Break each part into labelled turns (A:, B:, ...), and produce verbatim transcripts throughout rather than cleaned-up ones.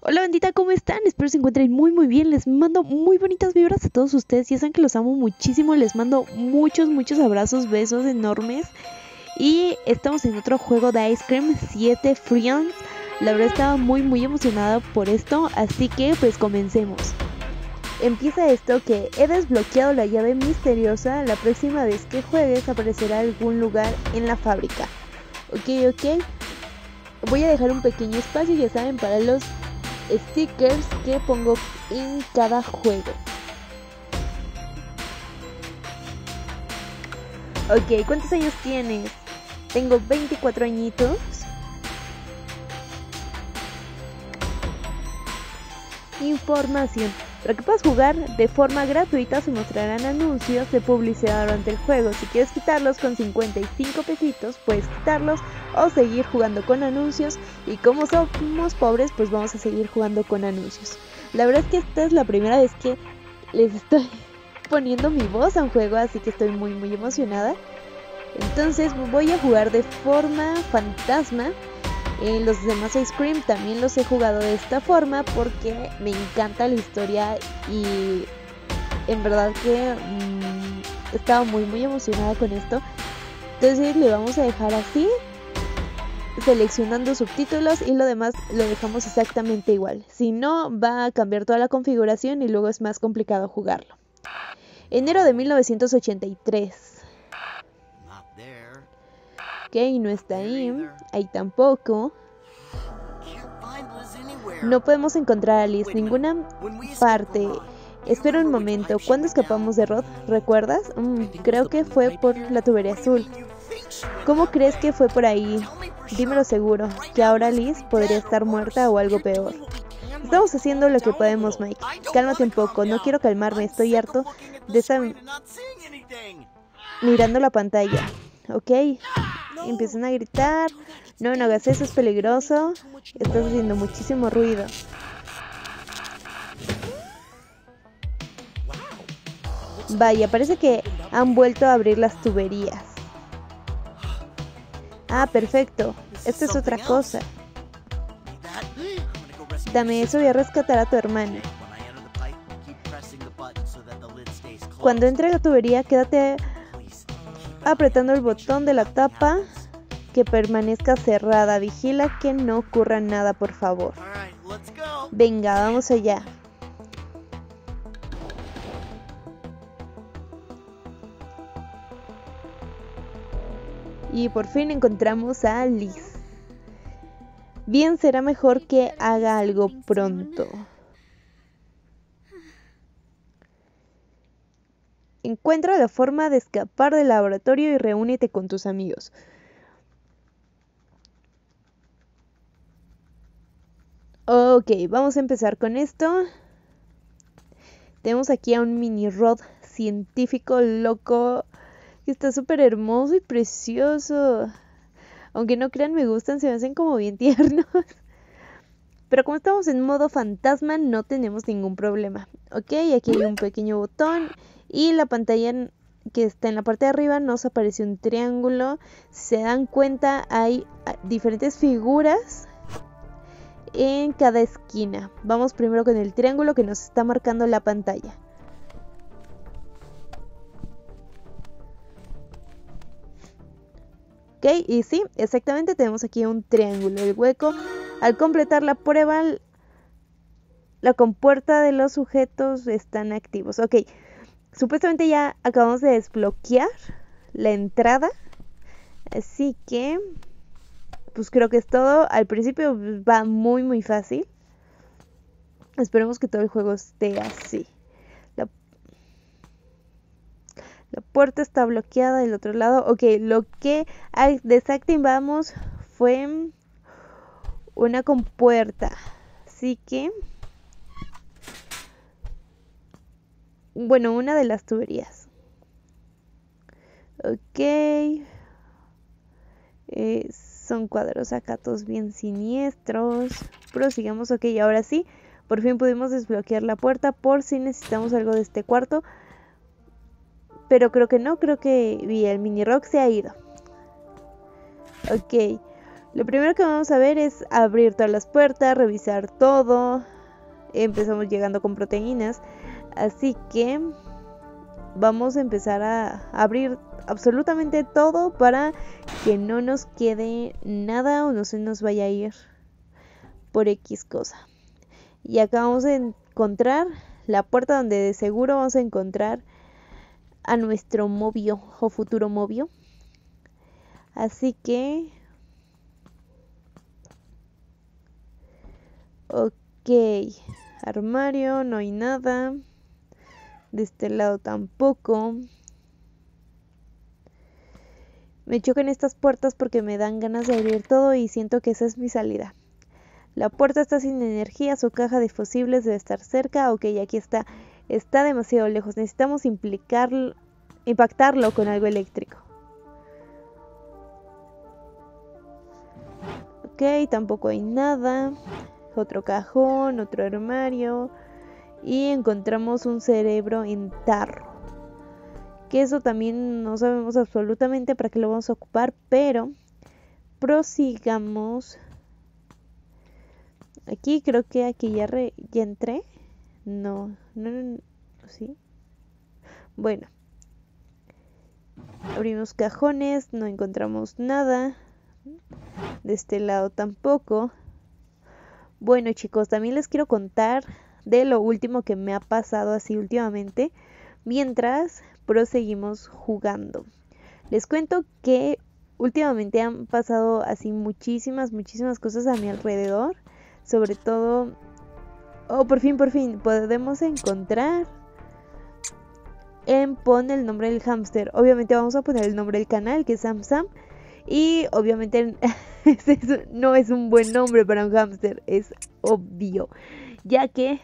A: Hola bandita, ¿cómo están? Espero se encuentren muy muy bien. Les mando muy bonitas vibras a todos ustedes. Ya saben que los amo muchísimo. Les mando muchos muchos abrazos, besos enormes. Y estamos en otro juego de Ice Cream siete Friends. La verdad estaba muy muy emocionada por esto, así que pues comencemos. Empieza esto que he desbloqueado la llave misteriosa. La próxima vez que juegues aparecerá algún lugar en la fábrica. Ok, ok. Voy a dejar un pequeño espacio, ya saben, para los stickers que pongo en cada juego. Ok, ¿cuántos años tienes? Tengo veinticuatro añitos. Información. Para que puedas jugar de forma gratuita se mostrarán anuncios de publicidad durante el juego. Si quieres quitarlos con cincuenta y cinco pesitos, puedes quitarlos o seguir jugando con anuncios. Y como somos pobres, pues vamos a seguir jugando con anuncios. La verdad es que esta es la primera vez que les estoy poniendo mi voz a un juego, así que estoy muy muy emocionada. Entonces voy a jugar de forma fantasma. Eh, los demás Ice Cream también los he jugado de esta forma porque me encanta la historia y en verdad que mmm, estaba muy muy emocionada con esto. Entonces le vamos a dejar así, seleccionando subtítulos, y lo demás lo dejamos exactamente igual. Si no, va a cambiar toda la configuración y luego es más complicado jugarlo. Enero de mil novecientos ochenta y tres. Ok, no está ahí, ahí tampoco. No podemos encontrar a Liz en ninguna parte. Espera un momento, ¿cuándo escapamos de Rod? ¿Recuerdas? Mm, creo que fue por la tubería azul. ¿Cómo crees que fue por ahí? Dímelo seguro, que ahora Liz podría estar muerta o algo peor. Estamos haciendo lo que podemos, Mike. Cálmate un poco, no quiero calmarme, estoy harto de estar mirando la pantalla. Ok, empiezan a gritar. No, no hagas eso, es peligroso. Estás haciendo muchísimo ruido. Vaya, parece que han vuelto a abrir las tuberías. Ah, perfecto. Esta es otra cosa. Dame eso, voy a rescatar a tu hermana. Cuando entre la tubería, quédate apretando el botón de la tapa que permanezca cerrada. Vigila que no ocurra nada, por favor. Venga, vamos allá. Y por fin encontramos a Liz. Bien, será mejor que haga algo pronto. Encuentra la forma de escapar del laboratorio y reúnete con tus amigos. Ok, vamos a empezar con esto. Tenemos aquí a un mini Rod científico loco que está súper hermoso y precioso. Aunque no crean, me gustan, se me hacen como bien tiernos. Pero como estamos en modo fantasma, no tenemos ningún problema. Ok, aquí hay un pequeño botón y la pantalla que está en la parte de arriba nos aparece un triángulo. Si se dan cuenta, hay diferentes figuras en cada esquina. Vamos primero con el triángulo que nos está marcando la pantalla. Ok, y sí, exactamente tenemos aquí un triángulo. El hueco, al completar la prueba, la compuerta de los sujetos están activos. Ok, supuestamente ya acabamos de desbloquear la entrada. Así que pues creo que es todo. Al principio va muy muy fácil. Esperemos que todo el juego esté así. La, la puerta está bloqueada del otro lado. Ok, lo que desactivamos fue una compuerta. Así que, bueno, una de las tuberías. Ok. Eh, son cuadros acá todos bien siniestros. Prosigamos. Ok, ahora sí. Por fin pudimos desbloquear la puerta por si necesitamos algo de este cuarto. Pero creo que no, creo que el mini rock se ha ido. Ok. Lo primero que vamos a ver es abrir todas las puertas, revisar todo. Empezamos llegando con proteínas, así que vamos a empezar a abrir absolutamente todo para que no nos quede nada o no se nos vaya a ir por X cosa. Y acá vamos a encontrar la puerta donde de seguro vamos a encontrar a nuestro novio o futuro novio. Así que ok, armario, no hay nada. De este lado tampoco. Me chocan estas puertas porque me dan ganas de abrir todo y siento que esa es mi salida. La puerta está sin energía, su caja de fusibles debe estar cerca. Ok, aquí está. Está demasiado lejos. Necesitamos implicar, impactarlo con algo eléctrico. Ok, tampoco hay nada. Otro cajón, otro armario. Y encontramos un cerebro en tarro. Que eso también no sabemos absolutamente para qué lo vamos a ocupar. Pero prosigamos. Aquí creo que aquí ya, re, ya entré. No, no, no, no, sí. Bueno. Abrimos cajones, no encontramos nada. De este lado tampoco. Bueno, chicos, también les quiero contar de lo último que me ha pasado así últimamente mientras proseguimos jugando. Les cuento que últimamente han pasado así muchísimas, muchísimas cosas a mi alrededor. Sobre todo, oh, por fin, por fin, podemos encontrar en pon el nombre del hámster. Obviamente vamos a poner el nombre del canal, que es Sam Sam. Y obviamente no es un buen nombre para un hámster, es obvio, ya que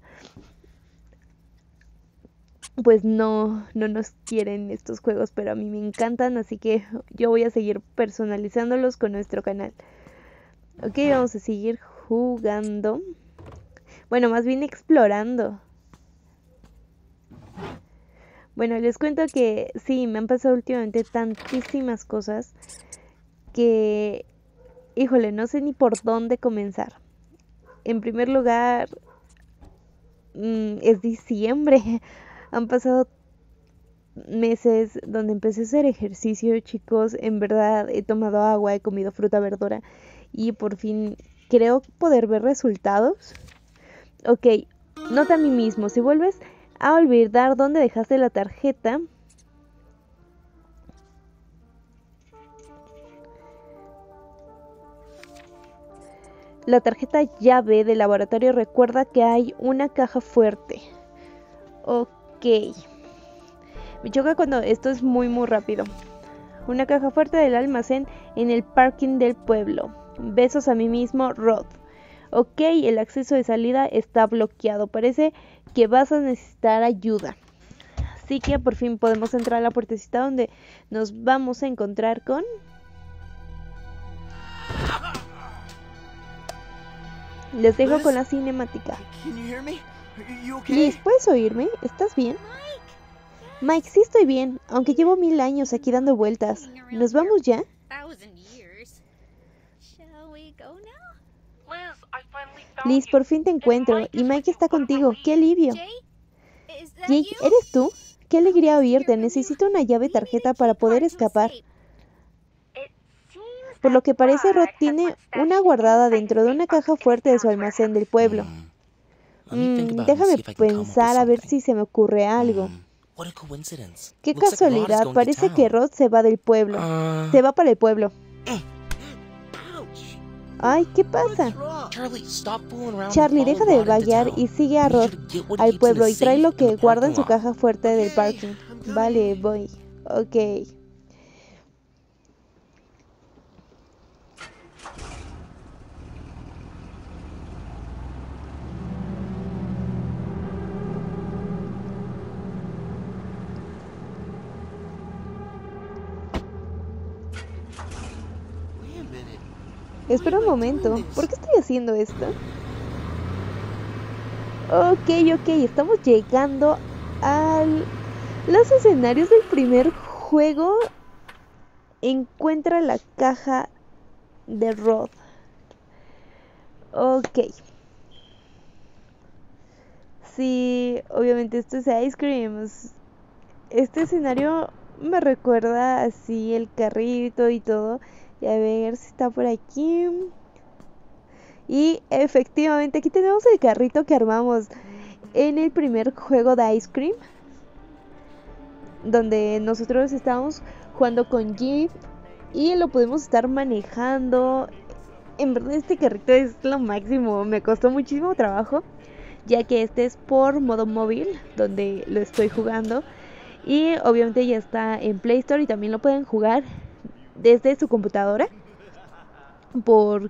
A: pues no, no nos quieren estos juegos, pero a mí me encantan, así que yo voy a seguir personalizándolos con nuestro canal. Ok, vamos a seguir jugando. Bueno, más bien explorando. Bueno, les cuento que sí, me han pasado últimamente tantísimas cosas que, híjole, no sé ni por dónde comenzar. En primer lugar, mmm, es diciembre. Han pasado meses donde empecé a hacer ejercicio, chicos. En verdad he tomado agua, he comido fruta, verdura y por fin creo poder ver resultados. Ok, nota a mí mismo. Si vuelves a olvidar dónde dejaste la tarjeta, la tarjeta llave del laboratorio, recuerda que hay una caja fuerte. Ok. Me choca cuando esto es muy muy rápido. Una caja fuerte del almacén en el parking del pueblo. Besos a mí mismo, Rod. Ok, el acceso de salida está bloqueado. Parece que vas a necesitar ayuda. Así que por fin podemos entrar a la puertecita donde nos vamos a encontrar con... Les dejo con la cinemática. Liz, ¿puedes oírme? ¿Estás bien? Mike, sí estoy bien, aunque llevo mil años aquí dando vueltas. ¿Nos vamos ya? Liz, por fin te encuentro y Mike está contigo. ¡Qué alivio! Jake, ¿eres tú? ¡Qué alegría oírte! Necesito una llave tarjeta para poder escapar. Por lo que parece, Rod tiene una guardada dentro de una caja fuerte de su almacén del pueblo. Mm, déjame pensar a ver si se me ocurre algo. ¡Qué casualidad! Parece que Rod se va del pueblo. Se va para el pueblo. Ay, ¿qué pasa? Charlie, deja de vaguear y sigue a Rod al pueblo y trae lo que guarda en su caja fuerte del parking. Vale, voy. Ok. Espera un momento, ¿por qué estoy haciendo esto? Ok, ok, estamos llegando a los escenarios del primer juego. Encuentra la caja de Rod. Ok. Sí, obviamente esto es Ice Cream. Este escenario me recuerda así el carrito y todo. Y a ver si está por aquí. Y efectivamente aquí tenemos el carrito que armamos en el primer juego de Ice Cream, donde nosotros estábamos jugando con Jeep y lo pudimos estar manejando. En verdad este carrito es lo máximo, me costó muchísimo trabajo, ya que este es por modo móvil, donde lo estoy jugando. Y obviamente ya está en Play Store y también lo pueden jugar desde su computadora por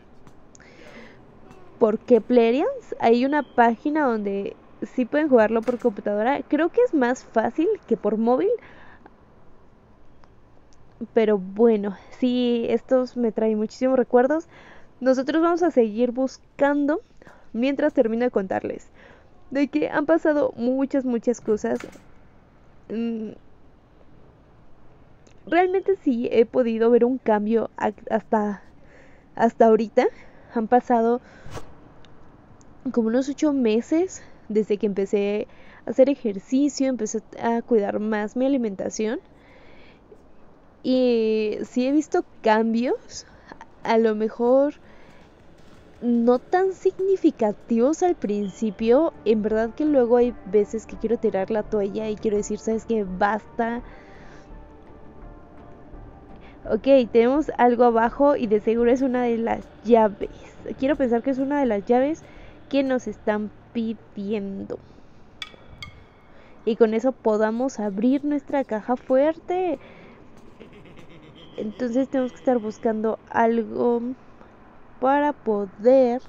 A: por Keplerians. Hay una página donde sí pueden jugarlo por computadora. Creo que es más fácil que por móvil. Pero bueno, sí, estos me traen muchísimos recuerdos. Nosotros vamos a seguir buscando mientras termino de contarles de que han pasado muchas, muchas cosas. Mm, realmente sí he podido ver un cambio hasta, hasta ahorita. Han pasado como unos ocho meses desde que empecé a hacer ejercicio, empecé a cuidar más mi alimentación. Y sí he visto cambios, a lo mejor no tan significativos al principio. En verdad que luego hay veces que quiero tirar la toalla y quiero decir, ¿sabes qué? Basta. Ok, tenemos algo abajo y de seguro es una de las llaves. Quiero pensar que es una de las llaves que nos están pidiendo. Y con eso podamos abrir nuestra caja fuerte. Entonces tenemos que estar buscando algo para poder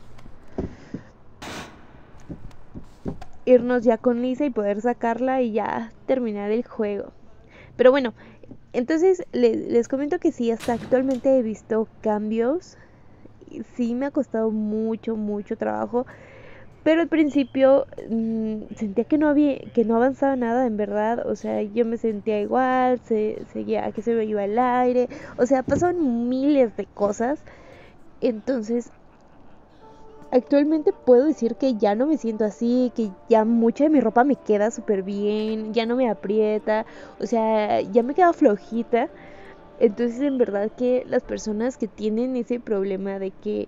A: irnos ya con Lisa y poder sacarla y ya terminar el juego. Pero bueno, entonces les, les comento que sí, hasta actualmente he visto cambios. Sí me ha costado mucho, mucho trabajo. Pero al principio mmm, sentía que no había, que no avanzaba nada, en verdad. O sea, yo me sentía igual, se, seguía que se me iba el aire. O sea, pasaban miles de cosas. Entonces, actualmente puedo decir que ya no me siento así, que ya mucha de mi ropa me queda súper bien, ya no me aprieta, o sea, ya me queda flojita. Entonces, en verdad que las personas que tienen ese problema de que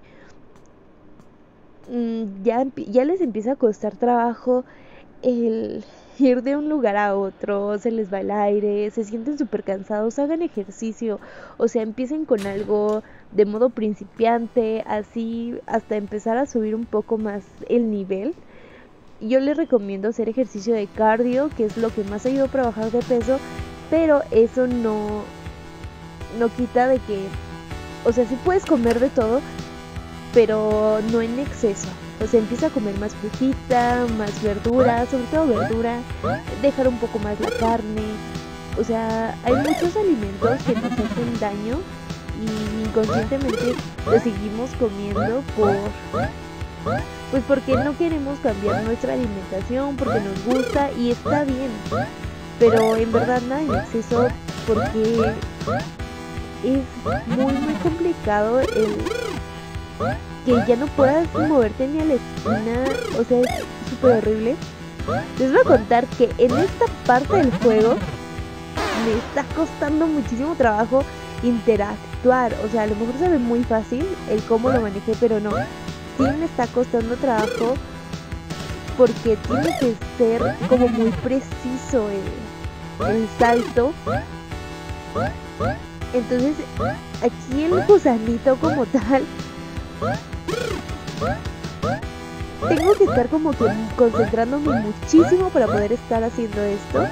A: mmm, ya, ya les empieza a costar trabajo el ir de un lugar a otro, se les va el aire, se sienten súper cansados, hagan ejercicio, o sea, empiecen con algo de modo principiante, así hasta empezar a subir un poco más el nivel. Yo les recomiendo hacer ejercicio de cardio, que es lo que más ayuda para bajar de peso, pero eso no, no quita de que, o sea, sí puedes comer de todo, pero no en exceso. O sea, empieza a comer más frutita, más verdura, sobre todo verdura, dejar un poco más la carne. O sea, hay muchos alimentos que nos hacen daño y inconscientemente los seguimos comiendo por, pues porque no queremos cambiar nuestra alimentación, porque nos gusta y está bien. Pero en verdad nada en exceso, porque es muy muy complicado el que ya no puedas moverte ni a la esquina. O sea, es súper horrible. Les voy a contar que en esta parte del juego me está costando muchísimo trabajo interactuar. O sea, a lo mejor se ve muy fácil el cómo lo manejé, pero no, sí me está costando trabajo porque tiene que ser como muy preciso el, el salto. Entonces aquí el gusanito como tal, tengo que estar como que concentrándome muchísimo para poder estar haciendo esto.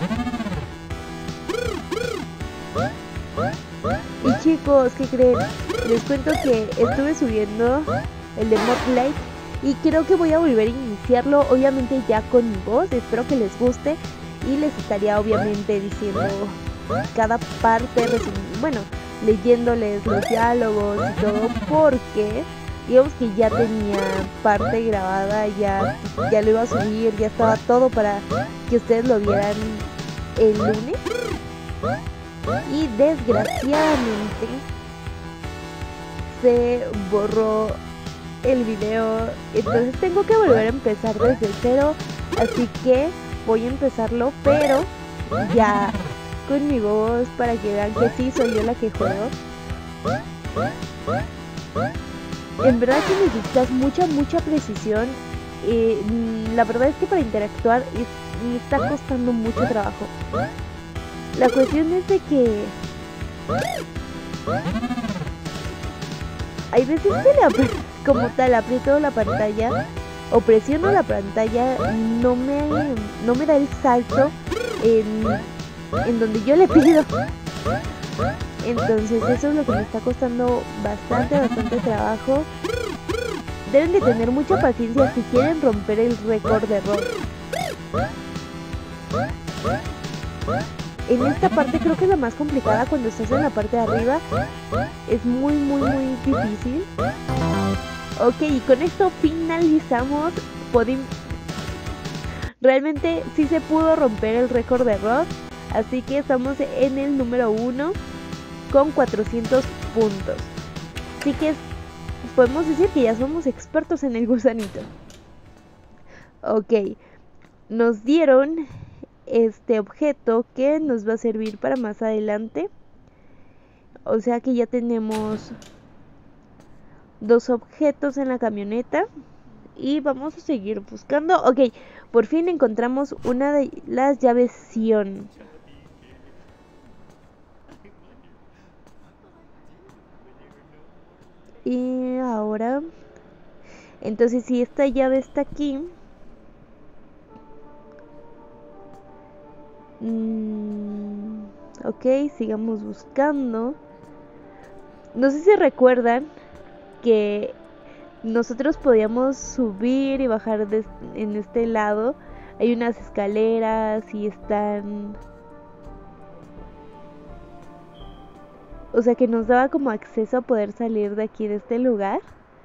A: Y chicos, ¿qué creen? Les cuento que estuve subiendo el de Mod Lake y creo que voy a volver a iniciarlo, obviamente ya con mi voz. Espero que les guste y les estaría obviamente diciendo cada parte, bueno, leyéndoles los diálogos y todo, porque digamos que ya tenía parte grabada, ya, ya lo iba a subir, ya estaba todo para que ustedes lo vieran el lunes. Y desgraciadamente se borró el video, entonces tengo que volver a empezar desde cero, así que voy a empezarlo, pero ya con mi voz para que vean que sí soy yo la que juego. En verdad que necesitas mucha, mucha precisión. Eh, la verdad es que para interactuar es, me está costando mucho trabajo. La cuestión es de que hay veces que la, como tal aprieto la pantalla o presiono la pantalla, no me, no me da el salto en, en donde yo le pido. Entonces eso es lo que me está costando bastante, bastante trabajo. Deben de tener mucha paciencia si quieren romper el récord de Rod. En esta parte creo que es la más complicada, cuando estás en la parte de arriba. Es muy, muy, muy difícil. Ok, y con esto finalizamos. Podimos... Realmente sí se pudo romper el récord de Rod. Así que estamos en el número uno con cuatrocientos puntos. Así que podemos decir que ya somos expertos en el gusanito. Ok, nos dieron este objeto que nos va a servir para más adelante. O sea que ya tenemos dos objetos en la camioneta y vamos a seguir buscando. Ok, por fin encontramos una de las llaves Sion. Y ahora, entonces si esta llave está aquí, mmm, ok, sigamos buscando. No sé si recuerdan que nosotros podíamos subir y bajar de, en este lado. Hay unas escaleras y están... O sea que nos daba como acceso a poder salir de aquí, de este lugar.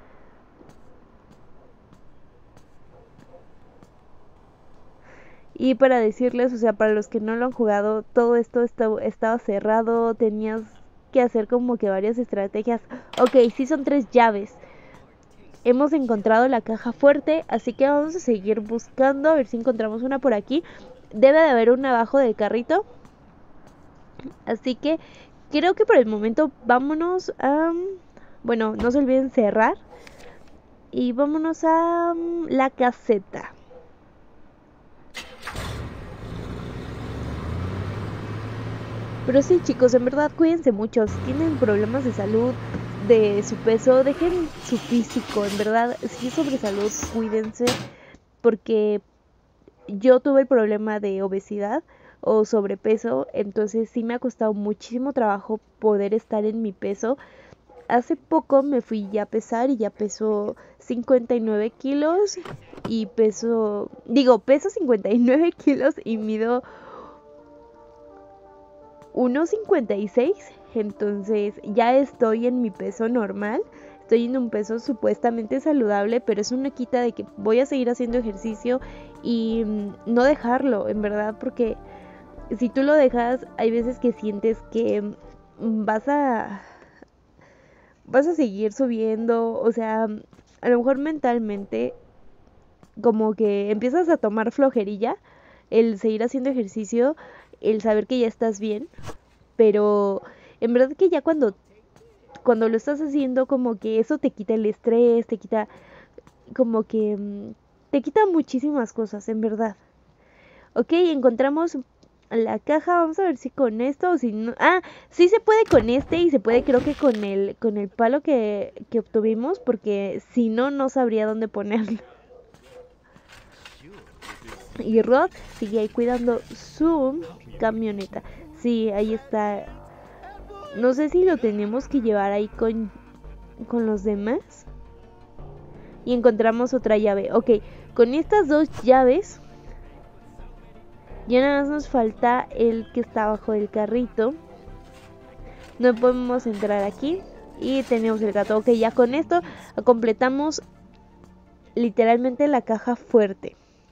A: Y para decirles, o sea, para los que no lo han jugado, todo esto estaba, estaba cerrado, tenías que hacer como que varias estrategias. Ok, sí son tres llaves. Hemos encontrado la caja fuerte, así que vamos a seguir buscando, a ver si encontramos una por aquí. Debe de haber una abajo del carrito. Así que creo que por el momento vámonos a... Bueno, no se olviden cerrar. Y vámonos a um, la caseta. Pero sí, chicos, en verdad cuídense mucho. Si tienen problemas de salud, de su peso, dejen su físico. En verdad, si es sobre salud, cuídense. Porque yo tuve el problema de obesidad o sobrepeso, entonces sí me ha costado muchísimo trabajo poder estar en mi peso. Hace poco me fui ya a pesar y ya peso cincuenta y nueve kilos y peso, digo, peso cincuenta y nueve kilos y mido uno cincuenta y seis, entonces ya estoy en mi peso normal. Estoy en un peso supuestamente saludable, pero eso no quita de que voy a seguir haciendo ejercicio y no dejarlo, en verdad, porque si tú lo dejas, hay veces que sientes que vas a vas a seguir subiendo, o sea, a lo mejor mentalmente como que empiezas a tomar flojerilla el seguir haciendo ejercicio, el saber que ya estás bien, pero en verdad que ya cuando cuando lo estás haciendo, como que eso te quita el estrés, te quita como que te quita muchísimas cosas, en verdad. Ok, encontramos la caja, vamos a ver si con esto o si no. Ah, sí se puede con este y se puede creo que con el con el palo que, que obtuvimos, porque si no, no sabría dónde ponerlo. Y Rod sigue ahí cuidando su camioneta. Sí, ahí está. No sé si lo tenemos que llevar ahí con, con los demás. Y encontramos otra llave. Ok, con estas dos llaves ya nada más nos falta el que está abajo del carrito. No podemos entrar aquí. Y tenemos el gato. Ok, ya con esto completamos literalmente la caja fuerte.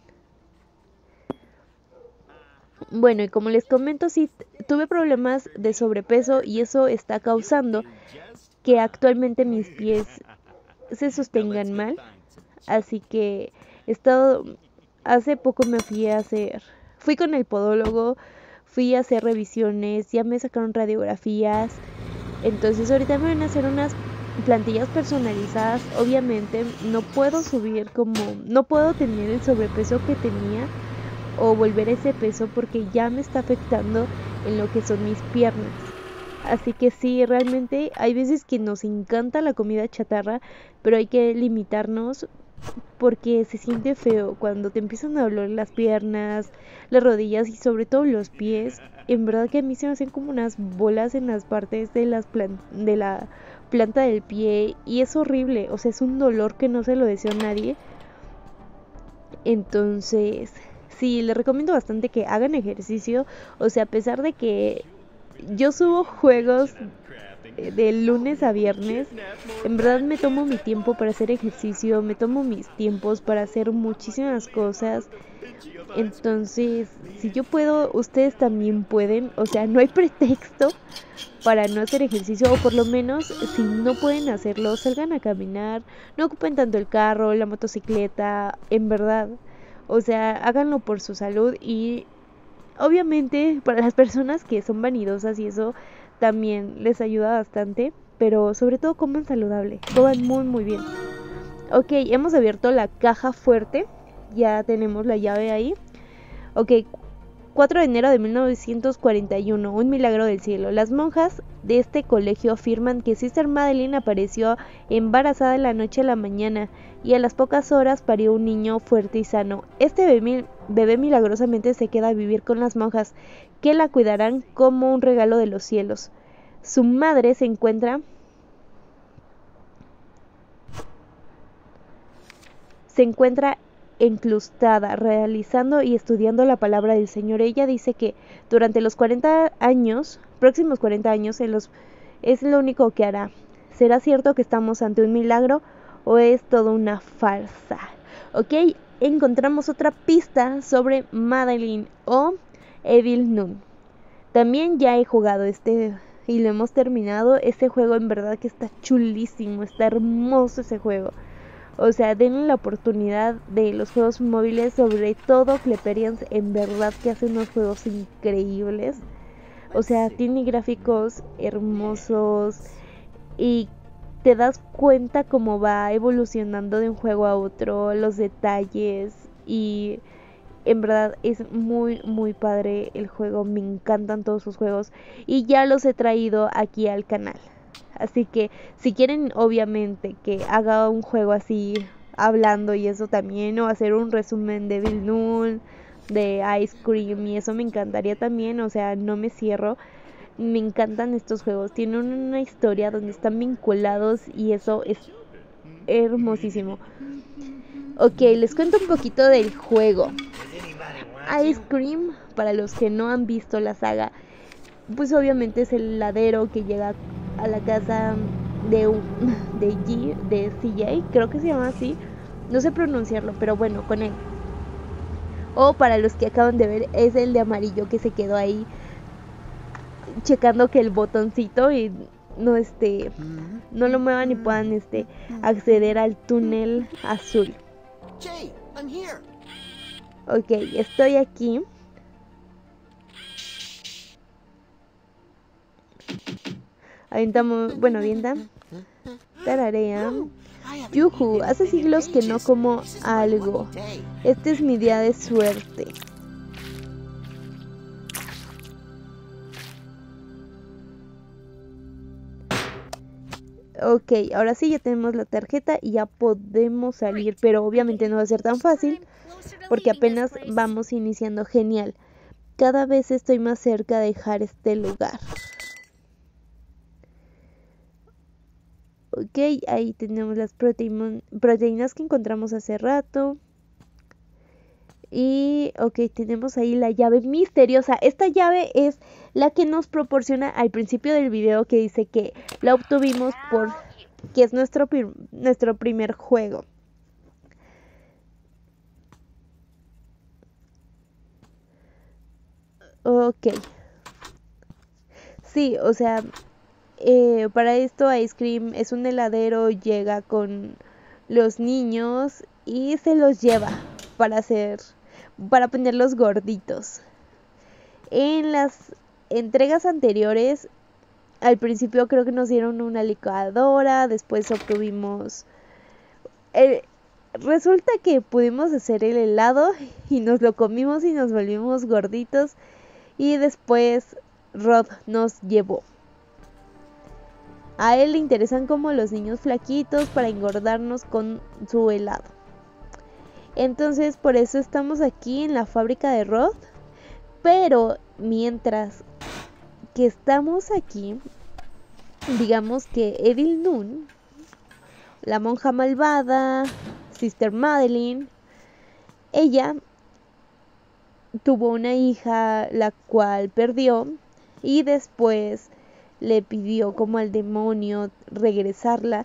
A: Bueno, y como les comento, sí tuve problemas de sobrepeso y eso está causando que actualmente mis pies se sostengan mal. Así que he estado, hace poco me fui a hacer, fui con el podólogo, fui a hacer revisiones, ya me sacaron radiografías. Entonces ahorita me van a hacer unas plantillas personalizadas. Obviamente no puedo subir como, no puedo tener el sobrepeso que tenía o volver a ese peso porque ya me está afectando en lo que son mis piernas. Así que sí, realmente hay veces que nos encanta la comida chatarra, pero hay que limitarnos porque se siente feo cuando te empiezan a doler las piernas, las rodillas y sobre todo los pies. En verdad que a mí se me hacen como unas bolas en las partes de, las plan- de la planta del pie y es horrible, o sea, es un dolor que no se lo deseo a nadie. Entonces, sí, les recomiendo bastante que hagan ejercicio, o sea, a pesar de que yo subo juegos de lunes a viernes, en verdad me tomo mi tiempo para hacer ejercicio, me tomo mis tiempos para hacer muchísimas cosas. Entonces, si yo puedo, ustedes también pueden, o sea, no hay pretexto para no hacer ejercicio, o por lo menos si no pueden hacerlo, salgan a caminar, no ocupen tanto el carro, la motocicleta, en verdad, o sea, háganlo por su salud. Y obviamente para las personas que son vanidosas y eso también les ayuda bastante, pero sobre todo coman saludable, coman muy muy bien. Ok, hemos abierto la caja fuerte, ya tenemos la llave ahí. Ok, cuatro de enero de mil novecientos cuarenta y uno, un milagro del cielo. Las monjas de este colegio afirman que Sister Madeline apareció embarazada en la noche a la mañana y a las pocas horas parió un niño fuerte y sano. Este bebé, bebé milagrosamente se queda a vivir con las monjas, que la cuidarán como un regalo de los cielos. Su madre se encuentra se encuentra enclustada, realizando y estudiando la palabra del Señor. Ella dice que durante los cuarenta años, próximos cuarenta años, en los, es lo único que hará. ¿Será cierto que estamos ante un milagro o es todo una farsa? Ok, encontramos otra pista sobre Madeline o Evil Nun. También ya he jugado este y lo hemos terminado. Este juego en verdad que está chulísimo, está hermoso ese juego. O sea, denle la oportunidad de los juegos móviles, sobre todo Cleperians, en verdad que hace unos juegos increíbles. O sea, tiene gráficos hermosos y te das cuenta cómo va evolucionando de un juego a otro, los detalles, y en verdad es muy muy padre el juego, me encantan todos sus juegos y ya los he traído aquí al canal. Así que si quieren obviamente que haga un juego así hablando y eso también, o hacer un resumen de Bill Null, de Ice Cream y eso, me encantaría también. O sea, no me cierro, me encantan estos juegos, tienen una historia donde están vinculados y eso es hermosísimo. Ok, les cuento un poquito del juego. Ice Cream, para los que no han visto la saga, pues obviamente es el heladero que llega a la casa de de G, de C J, creo que se llama así, no sé pronunciarlo, pero bueno, con él. O para los que acaban de ver, es el de amarillo que se quedó ahí checando que el botoncito y no este no lo muevan y puedan este acceder al túnel azul. Ok, estoy aquí. Aventamos, bueno, avienta. Tararea. Yuhu, hace siglos que no como algo. Este es mi día de suerte. Ok, ahora sí ya tenemos la tarjeta y ya podemos salir, pero obviamente no va a ser tan fácil porque apenas vamos iniciando. Genial. Cada vez estoy más cerca de dejar este lugar. Ok, ahí tenemos las proteínas que encontramos hace rato. Y ok, tenemos ahí la llave misteriosa. Esta llave es la que nos proporciona al principio del video, que dice que la obtuvimos por que es nuestro, nuestro primer juego. Ok. Sí, o sea, eh, para esto Ice Cream es un heladero, llega con los niños y se los lleva para hacer, para ponerlos gorditos. En las entregas anteriores, al principio creo que nos dieron una licuadora, después obtuvimos... El, resulta que pudimos hacer el helado y nos lo comimos y nos volvimos gorditos y después Rod nos llevó. A él le interesan como los niños flaquitos para engordarnos con su helado. Entonces por eso estamos aquí en la fábrica de Rod. Pero mientras que estamos aquí, digamos que Evil Noon, la monja malvada, Sister Madeline, ella tuvo una hija la cual perdió y después le pidió como al demonio regresarla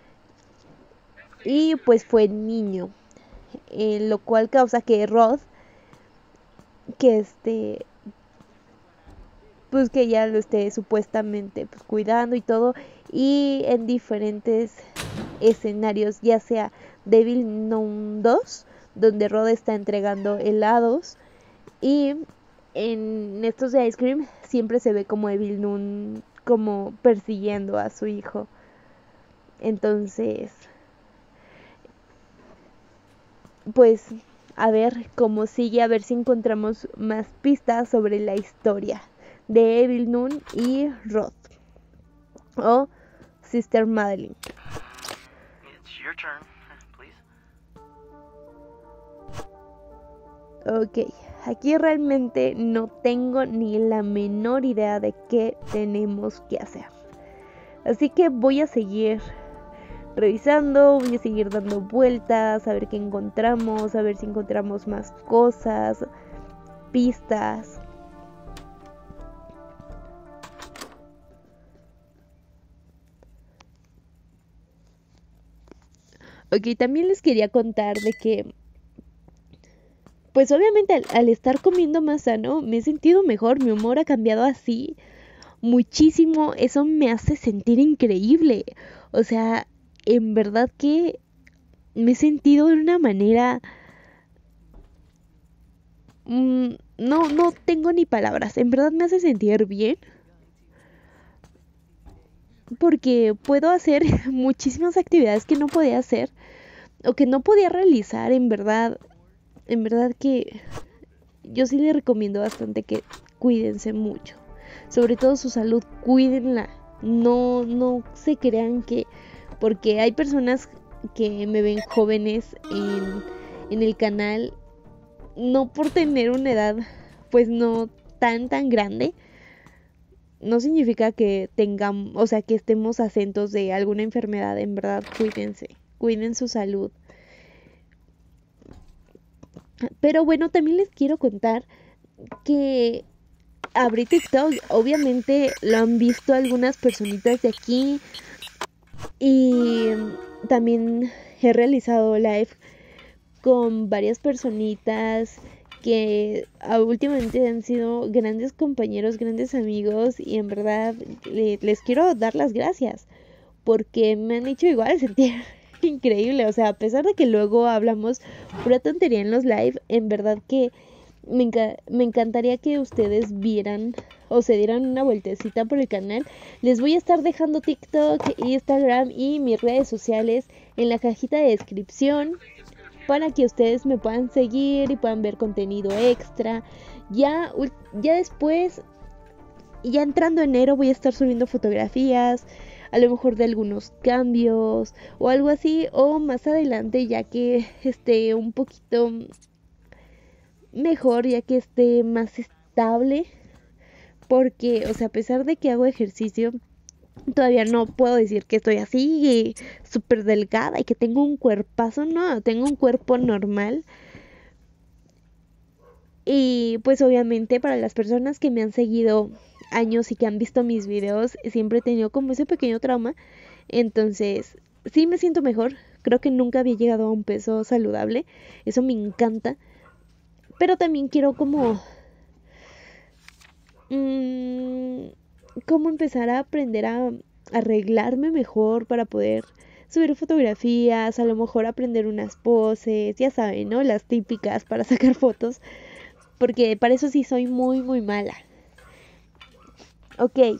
A: y pues fue niño, eh, lo cual causa que Rod, que este pues que ya lo esté supuestamente pues cuidando y todo, y en diferentes escenarios, ya sea Devil Noon dos, donde Rod está entregando helados, y en estos de Ice Cream siempre se ve como Evil Noon como persiguiendo a su hijo. Entonces pues a ver cómo sigue, a ver si encontramos más pistas sobre la historia de Evil Noon y Rod o Sister Madeline.
B: It's your turn, please.
A: Ok, aquí realmente no tengo ni la menor idea de qué tenemos que hacer. Así que voy a seguir revisando, voy a seguir dando vueltas, a ver qué encontramos, a ver si encontramos más cosas, pistas. Ok, también les quería contar de que, pues obviamente al, al estar comiendo más sano, me he sentido mejor, mi humor ha cambiado así muchísimo, eso me hace sentir increíble. O sea, en verdad que me he sentido de una manera... Mmm, no, no tengo ni palabras, en verdad me hace sentir bien. Porque puedo hacer muchísimas actividades que no podía hacer o que no podía realizar, en verdad. En verdad que yo sí les recomiendo bastante que cuídense mucho. Sobre todo su salud, cuídenla. No, no se crean que... Porque hay personas que me ven jóvenes en, en el canal, no por tener una edad pues no tan tan grande, no significa que tengamos, o sea, que estemos asentos de alguna enfermedad. En verdad, cuídense, cuiden su salud. Pero bueno, también les quiero contar que abrí TikTok, obviamente lo han visto algunas personitas de aquí, y también he realizado live con varias personitas que últimamente han sido grandes compañeros, grandes amigos, y en verdad le, les quiero dar las gracias porque me han hecho igual sentir increíble. O sea, a pesar de que luego hablamos pura tontería en los live, en verdad que me, enca- me encantaría que ustedes vieran o se dieran una vueltecita por el canal. Les voy a estar dejando TikTok, Instagram y mis redes sociales en la cajita de descripción para que ustedes me puedan seguir y puedan ver contenido extra. Ya, ya después, ya entrando enero, voy a estar subiendo fotografías, a lo mejor de algunos cambios o algo así, o más adelante ya que esté un poquito mejor, ya que esté más estable, porque, o sea, a pesar de que hago ejercicio, todavía no puedo decir que estoy así súper delgada y que tengo un cuerpazo. No, tengo un cuerpo normal. Y pues obviamente para las personas que me han seguido años y que han visto mis videos, siempre he tenido como ese pequeño trauma. Entonces sí me siento mejor. Creo que nunca había llegado a un peso saludable. Eso me encanta. Pero también quiero como... Mmm, cómo empezar a aprender a arreglarme mejor para poder subir fotografías, a lo mejor aprender unas poses, ya saben, ¿no? Las típicas para sacar fotos, porque para eso sí soy muy, muy mala. Ok.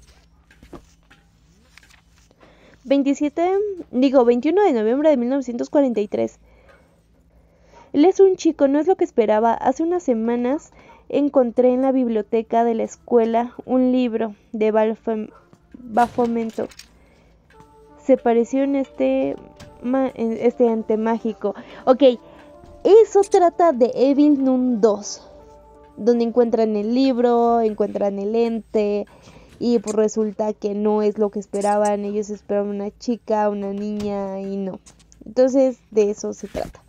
A: veintisiete, digo, veintiuno de noviembre de mil novecientos cuarenta y tres. Él es un chico, no es lo que esperaba. Hace unas semanas encontré en la biblioteca de la escuela un libro de Bafom- Bafomento. Se pareció en este, ma- en este ente mágico. Ok, eso trata de Evil Nun dos, donde encuentran el libro, encuentran el ente, y pues resulta que no es lo que esperaban. Ellos esperaban una chica, una niña, y no. Entonces de eso se trata.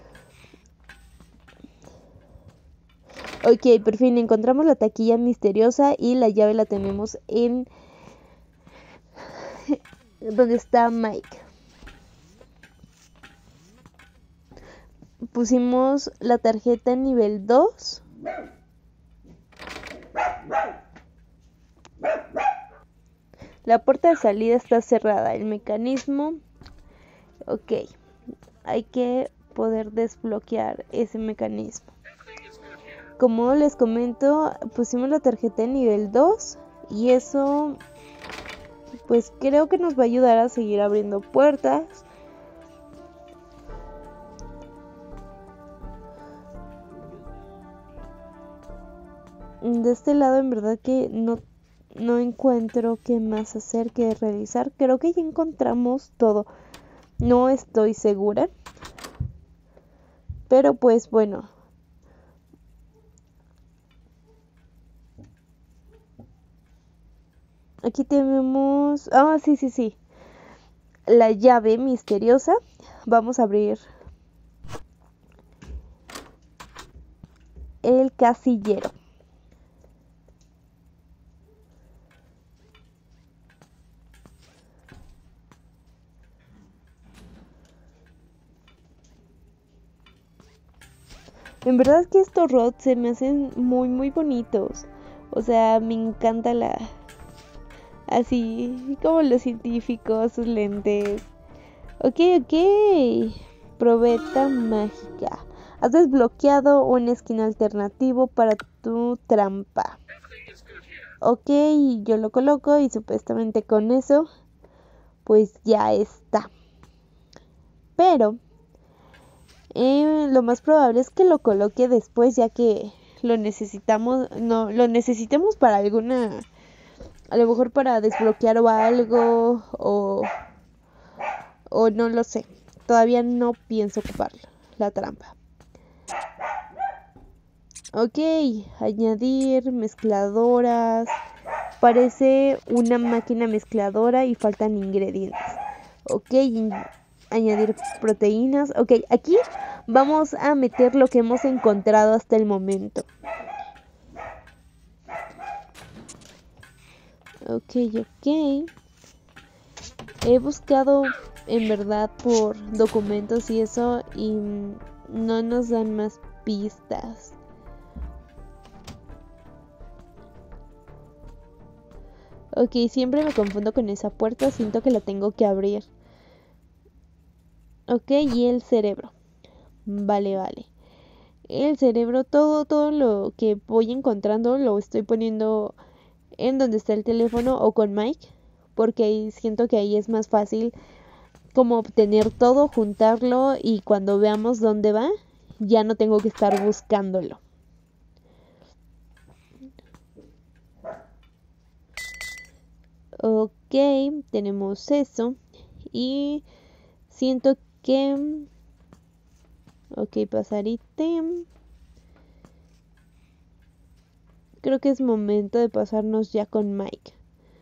A: Ok, por fin encontramos la taquilla misteriosa y la llave la tenemos en donde está Mike. Pusimos la tarjeta en nivel dos. La puerta de salida está cerrada. El mecanismo... Ok, hay que poder desbloquear ese mecanismo. Como les comento, pusimos la tarjeta en nivel dos y eso pues creo que nos va a ayudar a seguir abriendo puertas. De este lado en verdad que no, no encuentro qué más hacer que realizar. Creo que ya encontramos todo. No estoy segura. Pero pues bueno. Aquí tenemos... Ah, sí, sí, sí. La llave misteriosa. Vamos a abrir el casillero. En verdad que estos rods se me hacen muy muy bonitos. O sea, me encanta la... Así como los científicos, sus lentes. Ok, ok. Probeta mágica. Has desbloqueado un skin alternativo para tu trampa. Ok, yo lo coloco y supuestamente con eso pues ya está. Pero eh, lo más probable es que lo coloque después, ya que lo necesitamos, no, lo necesitemos para alguna, a lo mejor para desbloquear o algo, o, o no lo sé. Todavía no pienso ocupar la trampa. Ok, añadir mezcladoras. Parece una máquina mezcladora y faltan ingredientes. Ok, añadir proteínas. Ok, aquí vamos a meter lo que hemos encontrado hasta el momento. Ok, ok. He buscado en verdad por documentos y eso y no nos dan más pistas. Ok, siempre me confundo con esa puerta, siento que la tengo que abrir. Ok, y el cerebro. Vale, vale. El cerebro, todo, todo lo que voy encontrando lo estoy poniendo en donde está el teléfono o con Mike, porque ahí siento que ahí es más fácil como obtener todo, juntarlo y cuando veamos dónde va, ya no tengo que estar buscándolo. Ok, tenemos eso y siento que... Ok, pasar ítem. Creo que es momento de pasarnos ya con Mike.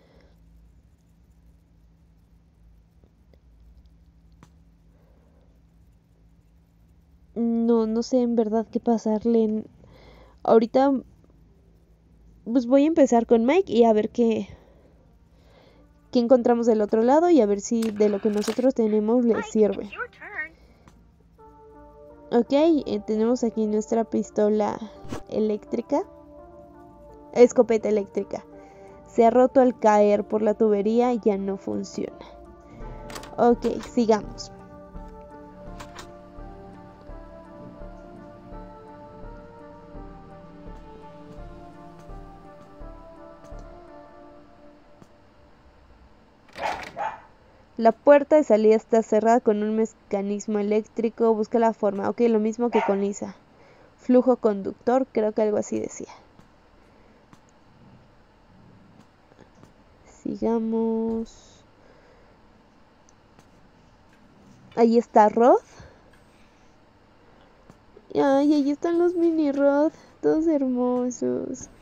A: No, no sé en verdad qué pasarle. Ahorita pues voy a empezar con Mike y a ver qué, qué encontramos del otro lado y a ver si de lo que nosotros tenemos le sirve. Ok, eh, tenemos aquí nuestra pistola eléctrica. Escopeta eléctrica. Se ha roto al caer por la tubería y ya no funciona. Ok, sigamos. La puerta de salida está cerrada con un mecanismo eléctrico. Busca la forma. Ok, lo mismo que con Lisa. Flujo conductor, creo que algo así decía. Sigamos. Ahí está Rod. Ay, ahí están los mini Rod. Todos hermosos.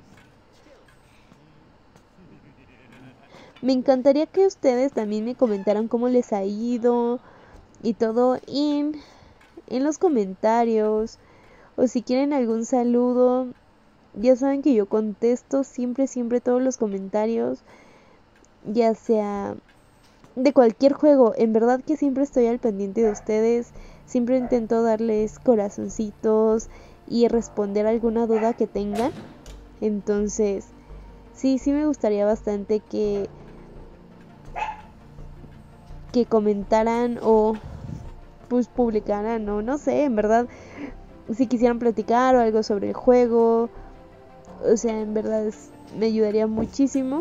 A: Me encantaría que ustedes también me comentaran cómo les ha ido y todo en, en los comentarios. O si quieren algún saludo, ya saben que yo contesto siempre, siempre todos los comentarios. Ya sea de cualquier juego. En verdad que siempre estoy al pendiente de ustedes. Siempre intento darles corazoncitos y responder alguna duda que tengan. Entonces, sí, sí me gustaría bastante que que comentaran o pues publicaran, no, no sé, en verdad, si quisieran platicar o algo sobre el juego, o sea, en verdad es, me ayudaría muchísimo.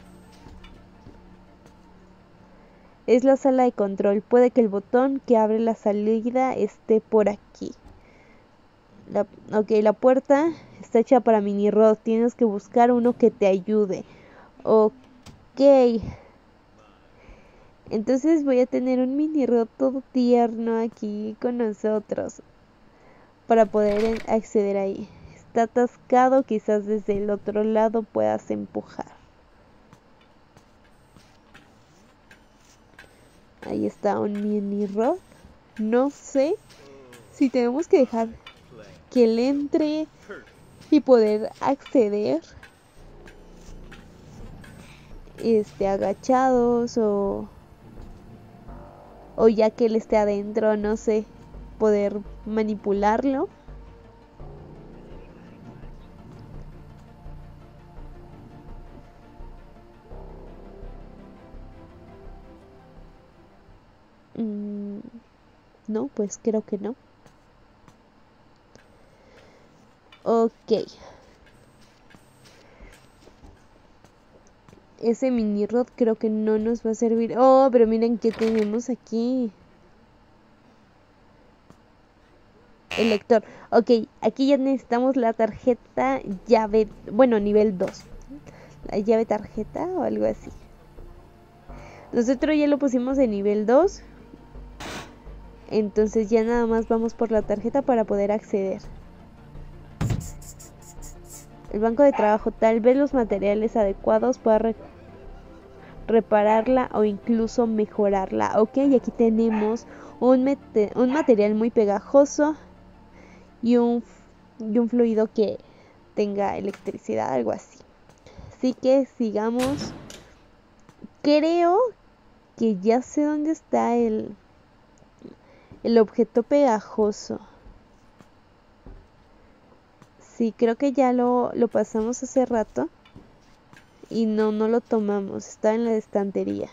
A: Es la sala de control, puede que el botón que abre la salida esté por aquí. La, ok, la puerta está hecha para mini Rod, tienes que buscar uno que te ayude. Ok. Entonces voy a tener un mini Rod todo tierno aquí con nosotros para poder acceder ahí. Está atascado, quizás desde el otro lado puedas empujar. Ahí está un mini Rod. No sé si tenemos que dejar que él entre y poder acceder este agachados o o ya que él esté adentro, no sé, poder manipularlo. Mm, no, pues creo que no. Ok. Ese mini Rod creo que no nos va a servir. Oh, pero miren qué tenemos aquí. El lector. Ok, aquí ya necesitamos la tarjeta llave. Bueno, nivel dos. La llave tarjeta o algo así. Nosotros ya lo pusimos en nivel dos. Entonces ya nada más vamos por la tarjeta para poder acceder. El banco de trabajo, tal vez los materiales adecuados para re repararla o incluso mejorarla. Ok, y aquí tenemos un, un material muy pegajoso y un, y un fluido que tenga electricidad, algo así. Así que sigamos. Creo que ya sé dónde está el, el objeto pegajoso. Sí, creo que ya lo, lo pasamos hace rato. Y no, no lo tomamos. Está en la estantería.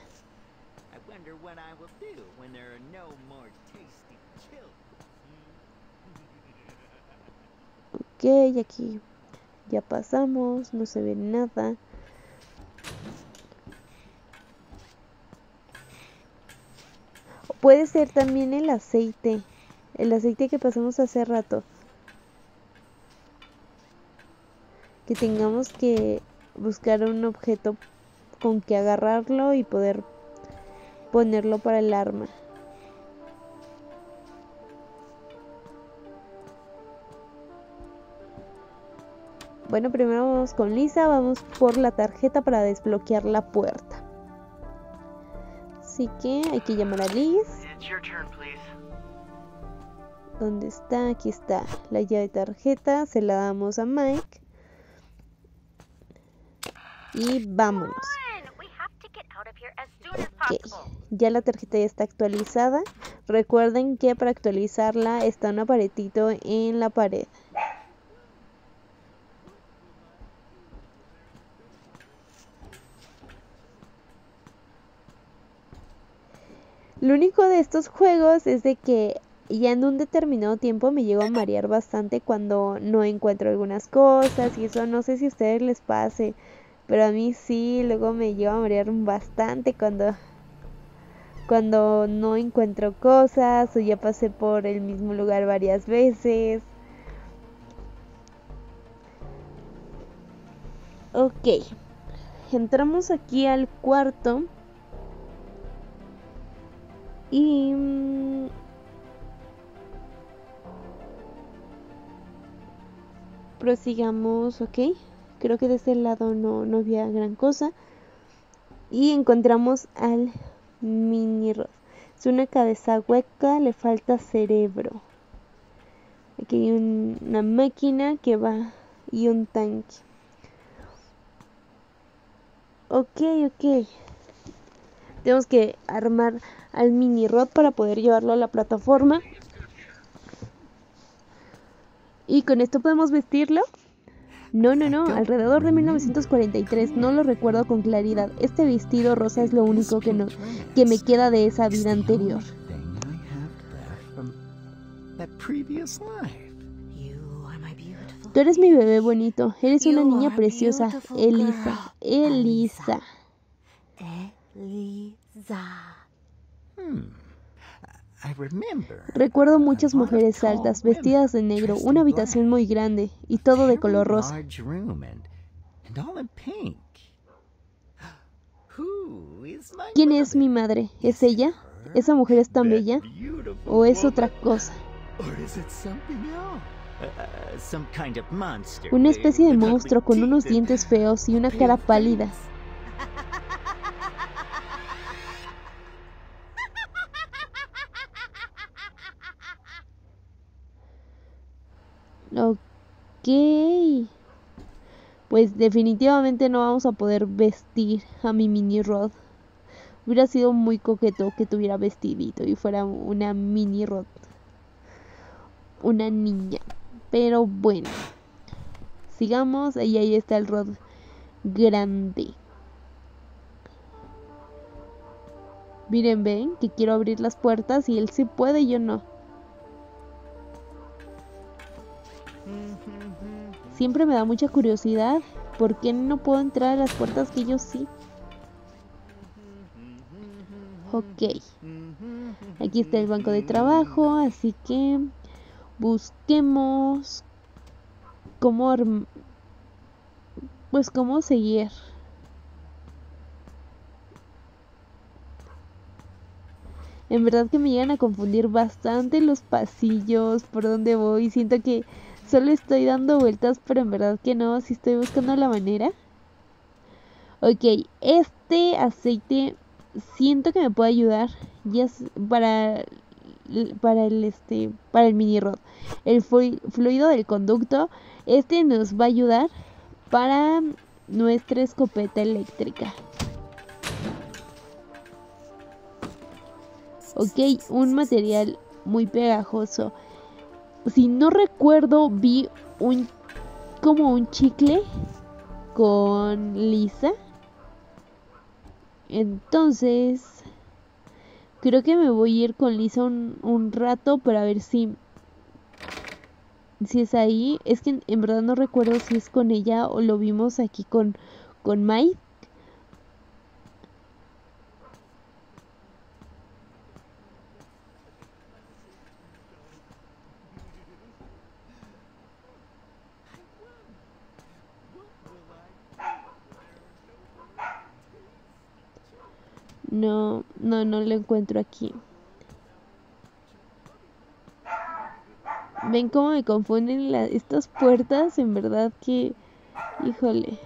A: Ok, aquí ya pasamos. No se ve nada. Puede ser también el aceite. El aceite que pasamos hace rato. Que tengamos que buscar un objeto con que agarrarlo y poder ponerlo para el arma. Bueno, primero vamos con Lisa, vamos por la tarjeta para desbloquear la puerta. Así que hay que llamar a Liz. ¿Dónde está? Aquí está la llave de tarjeta, se la damos a Mike. Y vámonos. Okay. Ya la tarjeta ya está actualizada. Recuerden que para actualizarla está un aparatito en la pared. Lo único de estos juegos es de que ya en un determinado tiempo me llego a marear bastante cuando no encuentro algunas cosas y eso no sé si a ustedes les pase, pero a mí sí, luego me llego a marear bastante cuando cuando no encuentro cosas o ya pasé por el mismo lugar varias veces. Ok, entramos aquí al cuarto y prosigamos. Ok, creo que de este lado no, no había gran cosa y encontramos al Mini Rod. Es una cabeza hueca, le falta cerebro. Aquí hay un, una máquina que va y un tanque. Ok, ok. Tenemos que armar al Mini Rod para poder llevarlo a la plataforma. Y con esto podemos vestirlo. No, no, no, alrededor de mil novecientos cuarenta y tres, no lo recuerdo con claridad. Este vestido rosa es lo único que, no, que me queda de esa vida anterior. Tú eres mi bebé bonito, eres una niña preciosa, Elisa, Elisa.
C: Elisa.
A: Recuerdo muchas mujeres altas, vestidas de negro, una habitación muy grande y todo de color rosa. ¿Quién es mi madre? ¿Es ella? ¿Esa mujer es tan bella? ¿O es otra cosa? Una especie de monstruo con unos dientes feos y una cara pálida. Ok. Pues definitivamente no vamos a poder vestir a mi Mini Rod. Hubiera sido muy coqueto que tuviera vestidito y fuera una Mini Rod. Una niña. Pero bueno. Sigamos. Ahí, ahí está el Rod grande. Miren, ven que quiero abrir las puertas y él sí puede y yo no. Siempre me da mucha curiosidad. ¿Por qué no puedo entrar a las puertas que yo sí? Ok. Aquí está el banco de trabajo. Así que busquemos cómo arm... pues cómo seguir. En verdad que me llegan a confundir bastante los pasillos, por donde voy. Siento que solo estoy dando vueltas, pero en verdad que no, si estoy buscando la manera. Ok, este aceite siento que me puede ayudar ya para, para el este para el Mini Rod. El fluido del conducto, este nos va a ayudar para nuestra escopeta eléctrica. Ok, un material muy pegajoso. Si no recuerdo, vi un como un chicle con Lisa. Entonces creo que me voy a ir con Lisa un, un rato para ver si si es ahí. Es que en, en verdad no recuerdo si es con ella o lo vimos aquí con con Mike. No, no, no lo encuentro aquí. ¿Ven cómo me confunden la, estas puertas? En verdad que... híjole.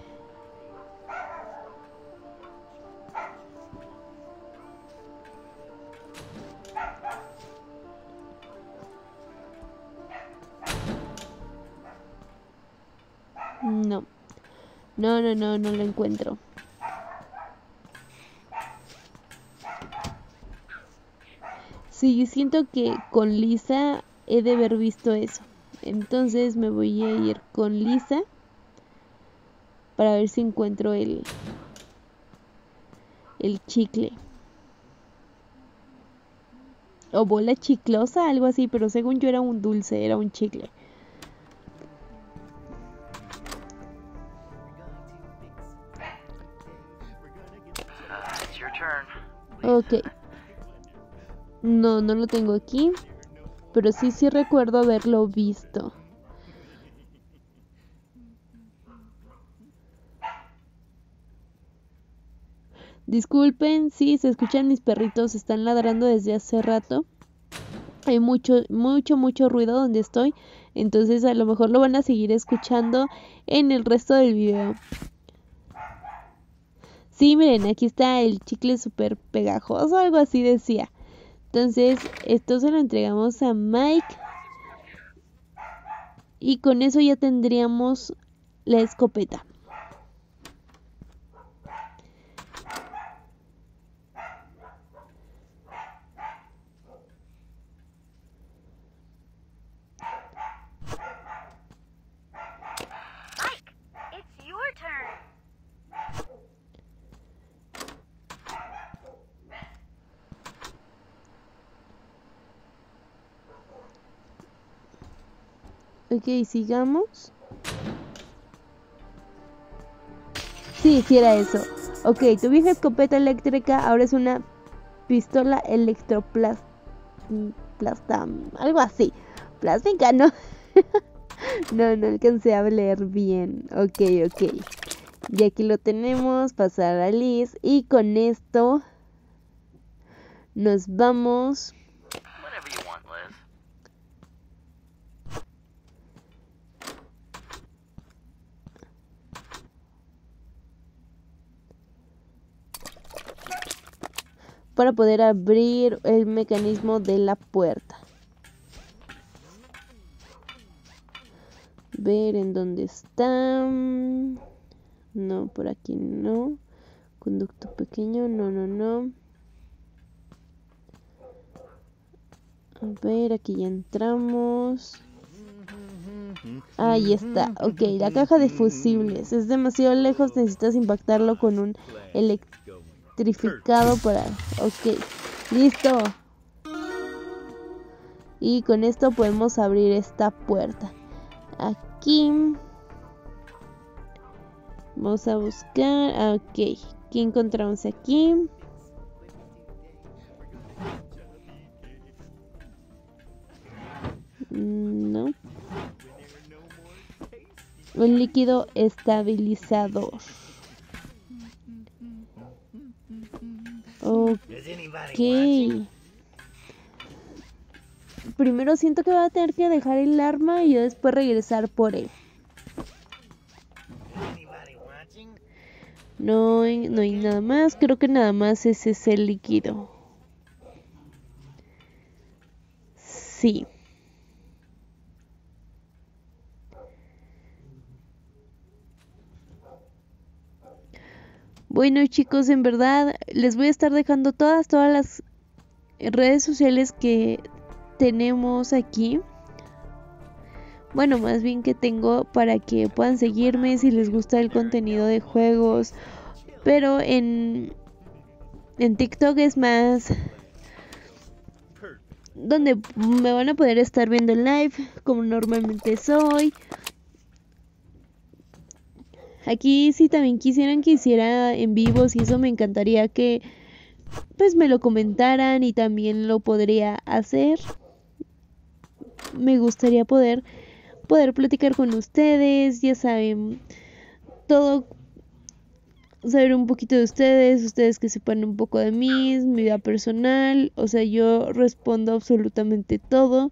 A: No. No, no, no, no lo encuentro. Sí, siento que con Lisa he de haber visto eso. Entonces me voy a ir con Lisa para ver si encuentro el el chicle. o bola chiclosa, algo así, pero según yo era un dulce, era un chicle.
B: Uh, it's your turn.
A: Ok. No, no lo tengo aquí, pero sí, sí recuerdo haberlo visto. Disculpen si se escuchan mis perritos, están ladrando desde hace rato. Hay mucho, mucho, mucho ruido donde estoy, entonces a lo mejor lo van a seguir escuchando en el resto del video. Sí, miren, aquí está el chicle súper pegajoso, algo así decía. Entonces, esto se lo entregamos a Mike. Y con eso ya tendríamos la escopeta.
C: Mike, it's your turn.
A: Ok, sigamos. Sí, sí era eso. Ok, tu vieja escopeta eléctrica ahora es una pistola electroplástica, algo así. Plástica, ¿no? No, no alcancé a leer bien. Ok, ok. Y aquí lo tenemos, pasar a Liz. Y con esto nos vamos.
B: Whatever you want, Liz.
A: Para poder abrir el mecanismo de la puerta. Ver en dónde está. No, por aquí no. Conducto pequeño, no, no, no. A ver, aquí ya entramos. Ahí está, ok, la caja de fusibles. Es demasiado lejos, necesitas impactarlo con un electrificado para... Ok, listo. Y con esto podemos abrir esta puerta. Aquí vamos a buscar. Ok, ¿qué encontramos aquí? No. Un líquido estabilizador. Ok. Primero siento que va a tener que dejar el arma y yo después regresar por él. No, hay- no hay nada más. Creo que nada más es ese líquido. Sí. Bueno, chicos, en verdad les voy a estar dejando todas, todas las redes sociales que tenemos aquí. Bueno, más bien que tengo para que puedan seguirme si les gusta el contenido de juegos. Pero en, en TikTok es más donde me van a poder estar viendo en live como normalmente soy. Aquí si también quisieran que hiciera en vivos y eso, me encantaría que pues me lo comentaran y también lo podría hacer. Me gustaría poder poder platicar con ustedes, ya saben, todo, saber un poquito de ustedes, ustedes que sepan un poco de mí, mi vida personal, o sea, yo respondo absolutamente todo.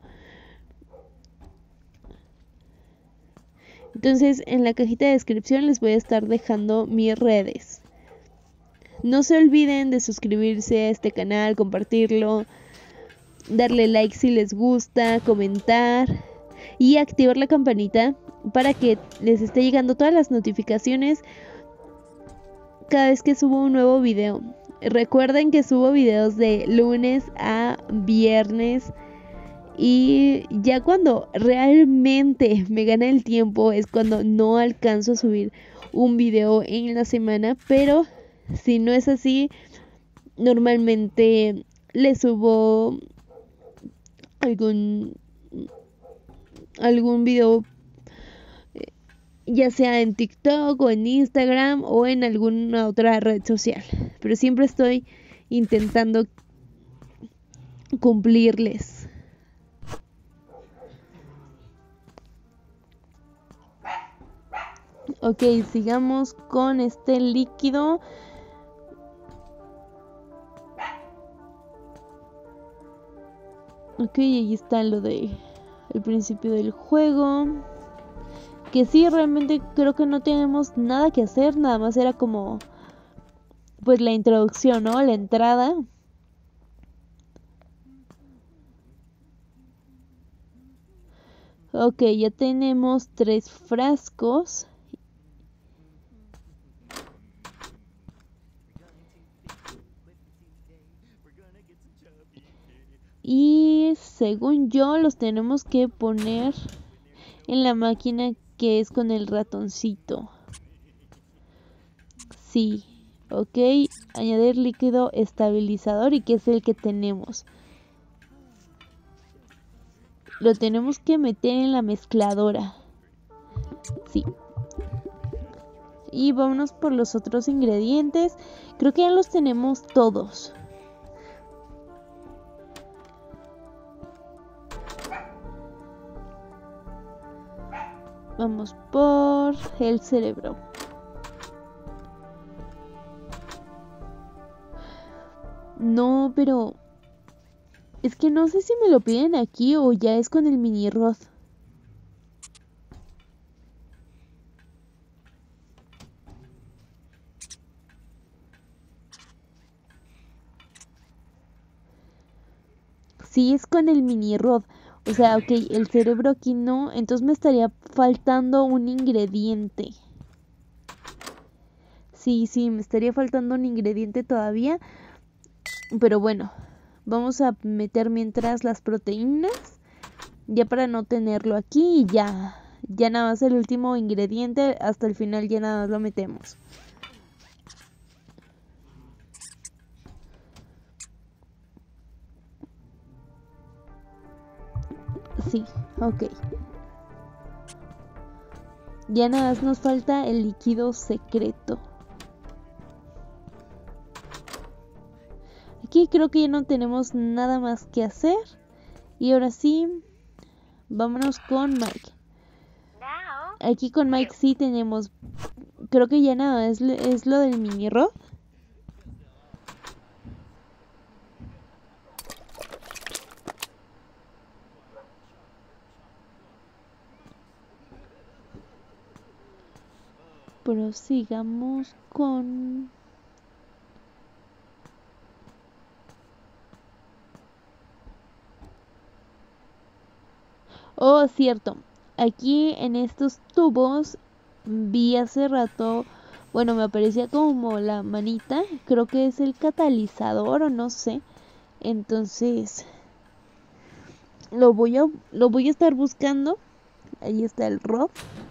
A: Entonces, en la cajita de descripción les voy a estar dejando mis redes. No se olviden de suscribirse a este canal, compartirlo, darle like si les gusta, comentar y activar la campanita para que les esté llegando todas las notificaciones cada vez que subo un nuevo video. Recuerden que subo videos de lunes a viernes y ya cuando realmente me gana el tiempo es cuando no alcanzo a subir un video en la semana, pero si no es así, normalmente les subo algún algún video, eh, ya sea en TikTok o en Instagram o en alguna otra red social, pero siempre estoy intentando cumplirles. Ok, sigamos con este líquido. Ok, ahí está lo de el principio del juego. Que sí, realmente creo que no tenemos nada que hacer. Nada más era como pues la introducción, ¿no? La entrada. Ok, ya tenemos tres frascos. Y según yo los tenemos que poner en la máquina que es con el ratoncito. Sí, ok. Añadir líquido estabilizador, y que es el que tenemos. Lo tenemos que meter en la mezcladora. Sí. Y vámonos por los otros ingredientes. Creo que ya los tenemos todos. Vamos por el cerebro. No, pero es que no sé si me lo piden aquí o ya es con el mini rod. Sí, es con el mini rod. O sea, ok, el cerebro aquí no. Entonces me estaría faltando un ingrediente. Sí, sí, me estaría faltando un ingrediente todavía. Pero bueno, vamos a meter mientras las proteínas. Ya para no tenerlo aquí y ya. Ya nada más el último ingrediente. Hasta el final ya nada más lo metemos. Sí, ok. Ya nada más nos falta el líquido secreto. Aquí creo que ya no tenemos nada más que hacer. Y ahora sí, vámonos con Mike. Aquí con Mike sí tenemos, creo que ya nada, es, es lo del mini rod. Prosigamos con... Oh, cierto. Aquí en estos tubos vi hace rato, bueno, me aparecía como la manita. Creo que es el catalizador o no sé. Entonces lo voy a lo voy a estar buscando. Ahí está el rod.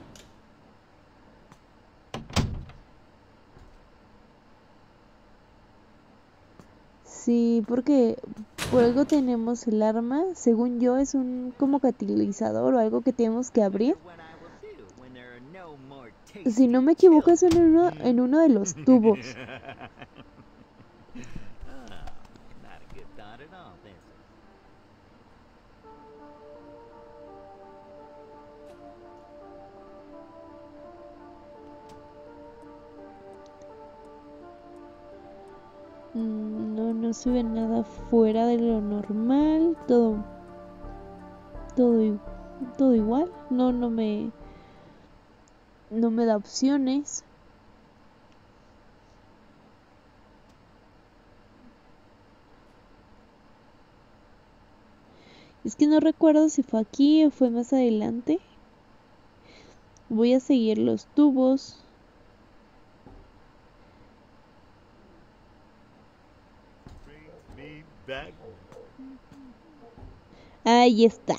A: Sí, porque por algo tenemos el arma. Según yo es un como catalizador o algo que tenemos que abrir. Si no me equivoco es en uno, en uno de los tubos. No, no se ve nada fuera de lo normal. Todo, todo, todo igual. No, no me, no me da opciones. Es que no recuerdo si fue aquí o fue más adelante. Voy a seguir los tubos. Ahí está.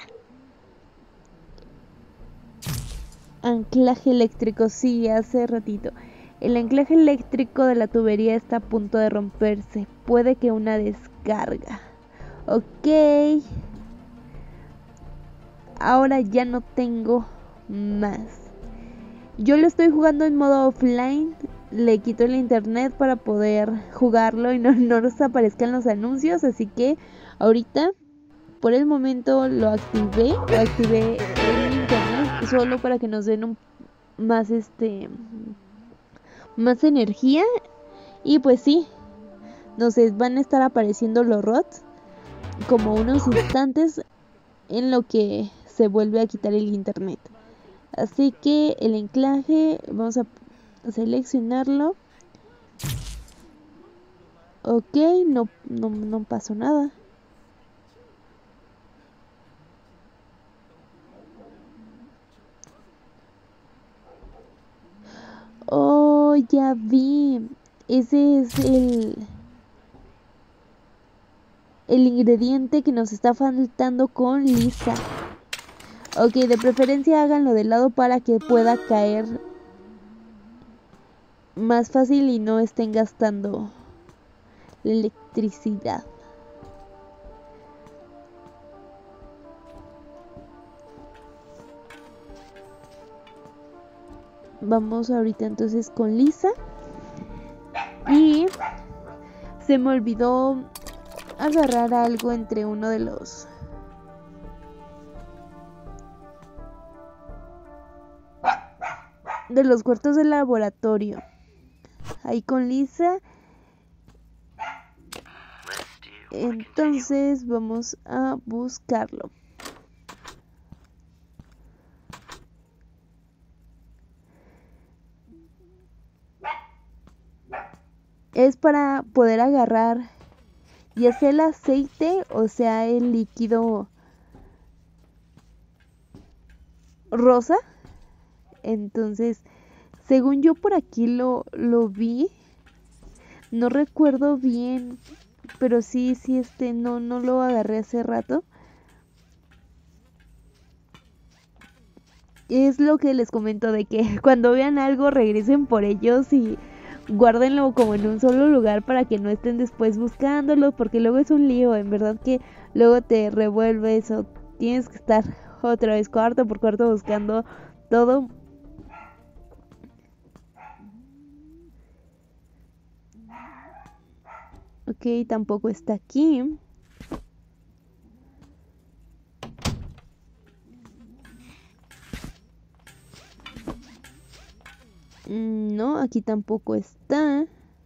A: Anclaje eléctrico, sí, hace ratito. El anclaje eléctrico de la tubería está a punto de romperse. Puede que una descarga. Ok. ahora ya no tengo más. Yo lo estoy jugando en modo offline. Le quito el internet para poder jugarlo y no, no nos aparezcan los anuncios. Así que ahorita, por el momento, lo activé. Lo activé el internet solo para que nos den un, más este más energía. Y pues sí, nos van a estar apareciendo los rots como unos instantes en lo que se vuelve a quitar el internet. Así que el anclaje, vamos a seleccionarlo. Ok, no, no, no pasó nada. Oh, ya vi. Ese es el el ingrediente que nos está faltando con Lisa. Ok, de preferencia háganlo de lado para que pueda caer más fácil y no estén gastando la electricidad. Vamos ahorita entonces con Lisa. Y se me olvidó agarrar algo entre uno de los de los cuartos del laboratorio. Ahí con Lisa. Entonces vamos a buscarlo. Es para poder agarrar ya sea el aceite o sea el líquido rosa. Entonces, según yo por aquí lo, lo vi. No recuerdo bien, pero sí, sí, este, no, no lo agarré hace rato. Es lo que les comento de que cuando vean algo regresen por ellos y guárdenlo como en un solo lugar para que no estén después buscándolo, porque luego es un lío, en verdad que luego te revuelves o tienes que estar otra vez cuarto por cuarto buscando todo. Ok, tampoco está aquí. No, aquí tampoco está.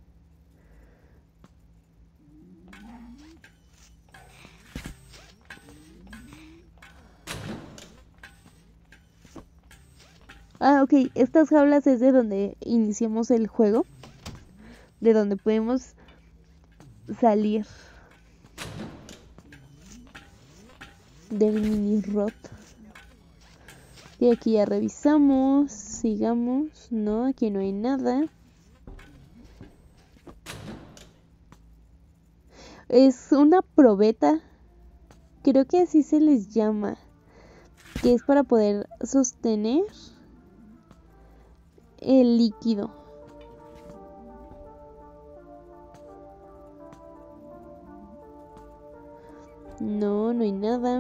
A: Ah, ok, estas jaulas es de donde iniciamos el juego. De donde podemos salir del mini rot. Y aquí ya revisamos. Sigamos. No, aquí no hay nada. Es una probeta. Creo que así se les llama. Que es para poder sostener el líquido. No, no hay nada.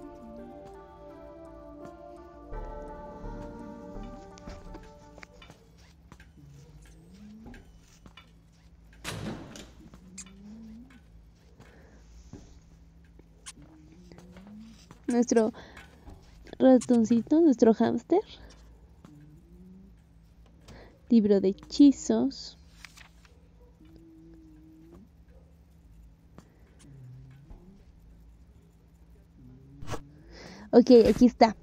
A: Nuestro ratoncito, nuestro hámster. Libro de hechizos. Ok, aquí está.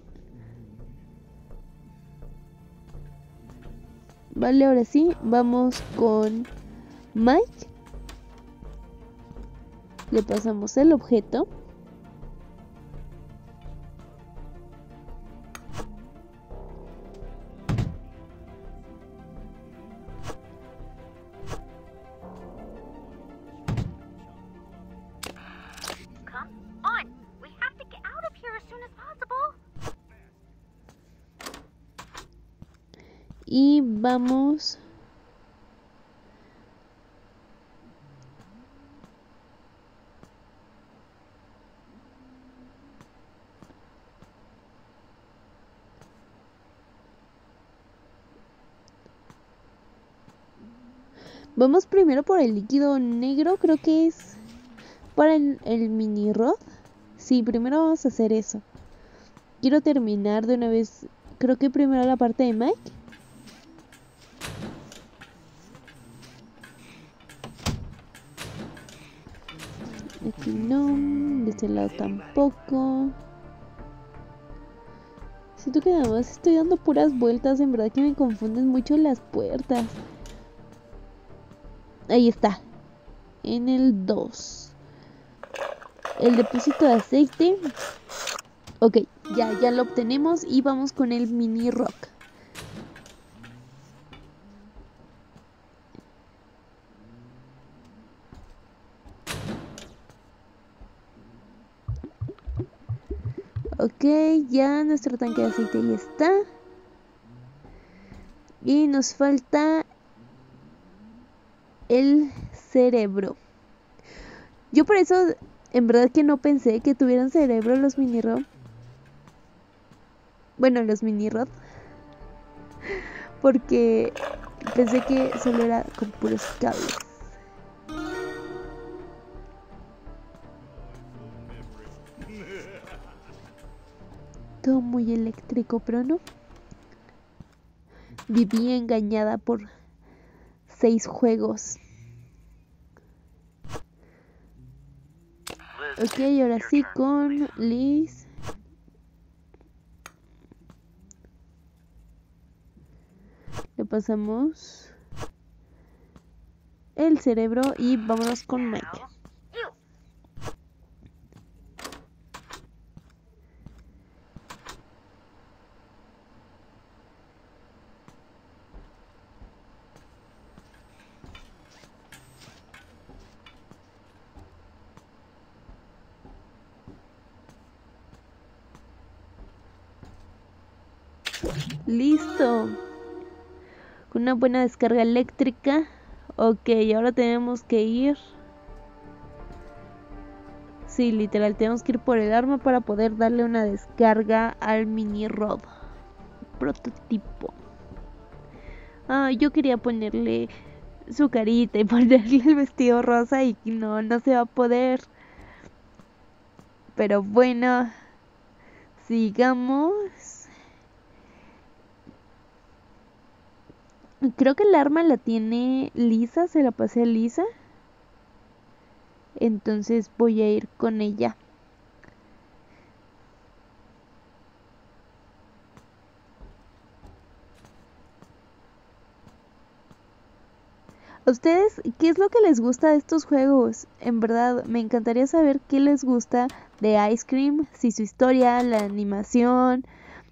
A: Vale, ahora sí, vamos con Mike. Le pasamos el objeto. Y vamos Vamos primero por el líquido negro, creo que es para el, el mini rod. Sí, primero vamos a hacer eso. Quiero terminar de una vez, creo que primero la parte de Mike. Aquí no, de este lado tampoco. Siento que nada más estoy dando puras vueltas, en verdad que me confunden mucho las puertas. Ahí está, en el dos. El depósito de aceite. Ok, ya, ya lo obtenemos y vamos con el mini rock. Ok, ya nuestro tanque de aceite ya está. Y nos falta el cerebro. Yo por eso, en verdad que no pensé que tuvieran cerebro los mini rod. Bueno, los mini rod. Porque pensé que solo era con puros cables. Todo muy eléctrico, pero no. Viví engañada por seis juegos. Ok, ahora sí con Liz. Le pasamos el cerebro y vámonos con Mike. Listo. Con una buena descarga eléctrica. Ok, ahora tenemos que ir. Sí, literal, tenemos que ir por el arma para poder darle una descarga al mini rod. Prototipo. Ah, yo quería ponerle su carita y ponerle el vestido rosa y no, no se va a poder. Pero bueno, sigamos. Creo que el arma la tiene Lisa, se la pasé a Lisa. Entonces voy a ir con ella. ¿A ustedes qué es lo que les gusta de estos juegos? En verdad, me encantaría saber qué les gusta de Ice Cream. Si su historia, la animación,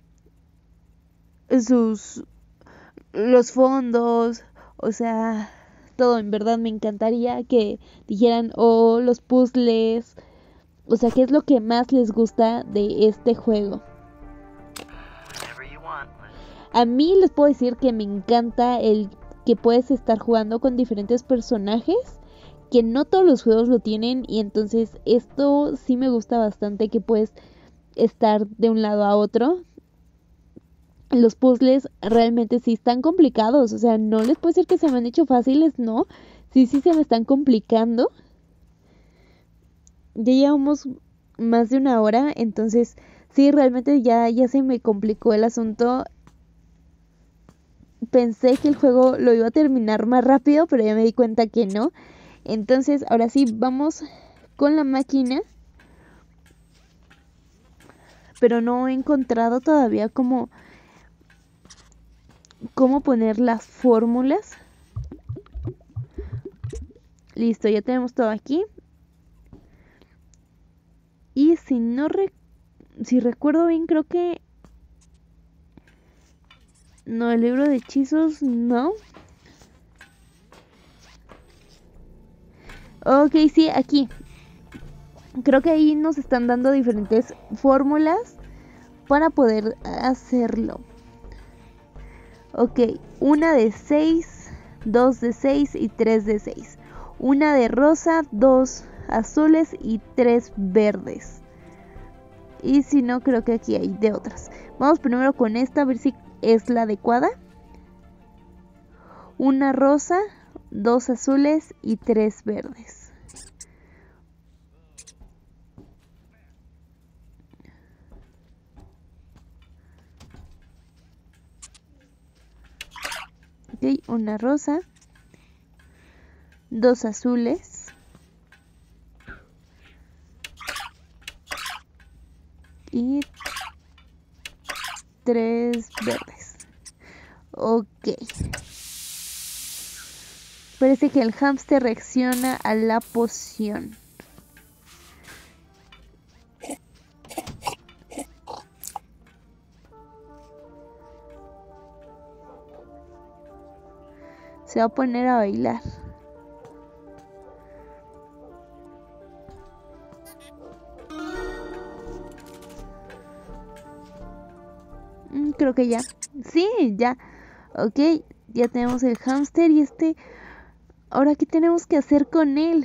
A: sus... los fondos, o sea, todo. En verdad me encantaría que dijeran, oh, los puzzles, o sea, qué es lo que más les gusta de este juego. A mí les puedo decir que me encanta el que puedes estar jugando con diferentes personajes, que no todos los juegos lo tienen, y entonces esto sí me gusta bastante, que puedes estar de un lado a otro. Los puzzles realmente sí están complicados, o sea, no les puedo decir que se me han hecho fáciles, no, sí, sí se me están complicando. Ya llevamos más de una hora, entonces sí, realmente ya, ya se me complicó el asunto. Pensé que el juego lo iba a terminar más rápido, pero ya me di cuenta que no. Entonces, ahora sí, vamos con la máquina. Pero no he encontrado todavía cómo... cómo poner las fórmulas. Listo, ya tenemos todo aquí. Y si no re... si recuerdo bien, creo que... no, el libro de hechizos, no. Ok, sí, aquí. Creo que ahí nos están dando diferentes fórmulas para poder hacerlo. Ok, una de seis, dos de seis y tres de seis. Una de rosa, dos azules y tres verdes. Y si no, creo que aquí hay de otras. Vamos primero con esta, a ver si es la adecuada. Una rosa, dos azules y tres verdes. Ok, una rosa, dos azules y tres verdes. Ok. Parece que el hámster reacciona a la poción. Se va a poner a bailar. Mm, creo que ya. Sí, ya. Ok, ya tenemos el hámster y este... Ahora, ¿qué tenemos que hacer con él?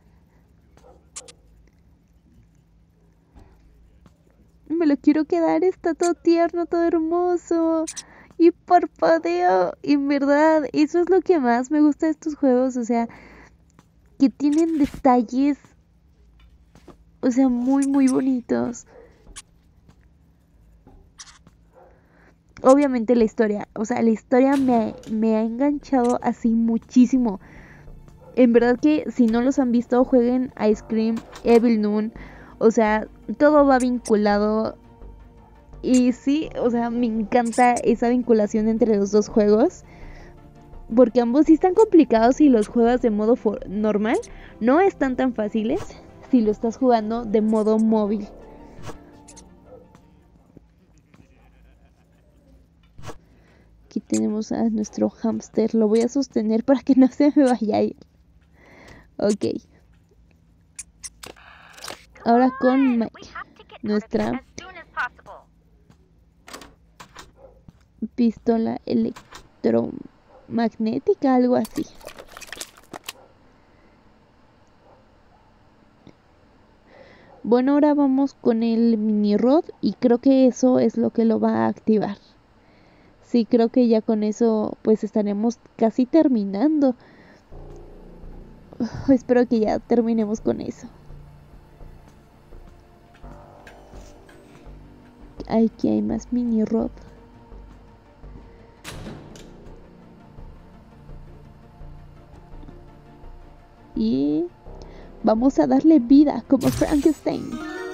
A: Me lo quiero quedar, está todo tierno, todo hermoso. Y parpadeo. En verdad, eso es lo que más me gusta de estos juegos. O sea, que tienen detalles, o sea, muy, muy bonitos. Obviamente la historia, o sea, la historia me, me ha enganchado así muchísimo. En verdad que si no los han visto, jueguen Ice Cream, Evil Noon. O sea, todo va vinculado. Y sí, o sea, me encanta esa vinculación entre los dos juegos. Porque ambos sí están complicados si los juegas de modo normal. No están tan fáciles si lo estás jugando de modo móvil. Aquí tenemos a nuestro hámster. Lo voy a sostener para que no se me vaya a ir. Ok. Ahora con Mike, nuestra pistola electromagnética, algo así. Bueno, ahora vamos con el mini rod y creo que eso es lo que lo va a activar. Sí, creo que ya con eso pues estaremos casi terminando. Uh, espero que ya terminemos con eso. Aquí hay más mini rod. Y vamos a darle vida como Frankenstein.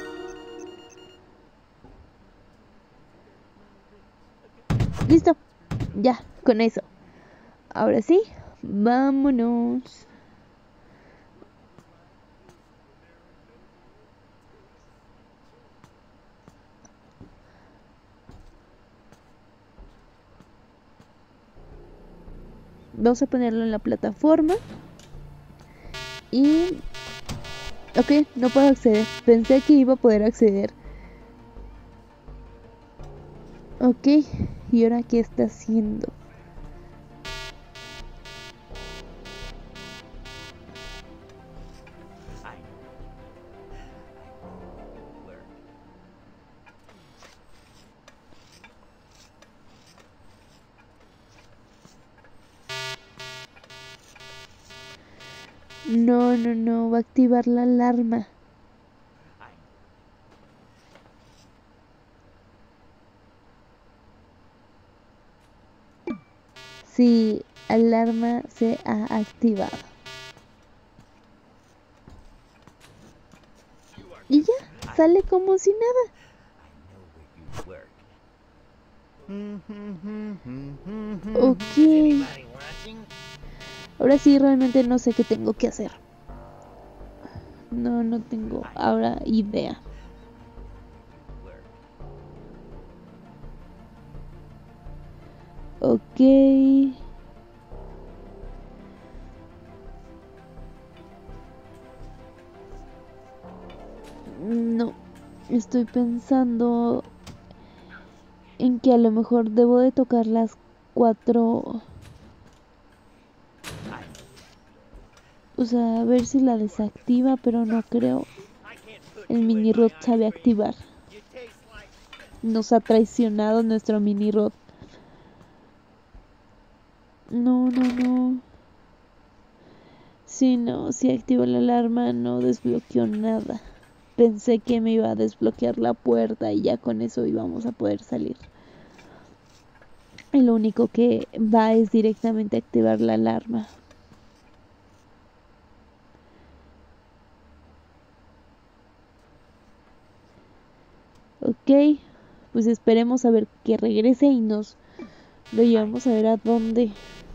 A: Listo. Ya, con eso. Ahora sí, vámonos. Vamos a ponerlo en la plataforma. Y... Ok, no puedo acceder. Pensé que iba a poder acceder. Ok, ¿y ahora qué está haciendo? No, no, no, va a activar la alarma. Sí, alarma se ha activado. Y ya, sale como si nada. Ok. Ahora sí, realmente no sé qué tengo que hacer. No, no tengo ahora idea. Ok. No, estoy pensando en que a lo mejor debo de tocar las cuatro. O sea, a ver si la desactiva, pero no creo. El mini rod sabe activar. Nos ha traicionado nuestro mini rod. No, no, no. Sí, no, si activo la alarma no desbloqueó nada. Pensé que me iba a desbloquear la puerta y ya con eso íbamos a poder salir. Y lo único que va es directamente a activar la alarma. Ok, pues esperemos a ver que regrese y nos lo llevamos a ver a dónde.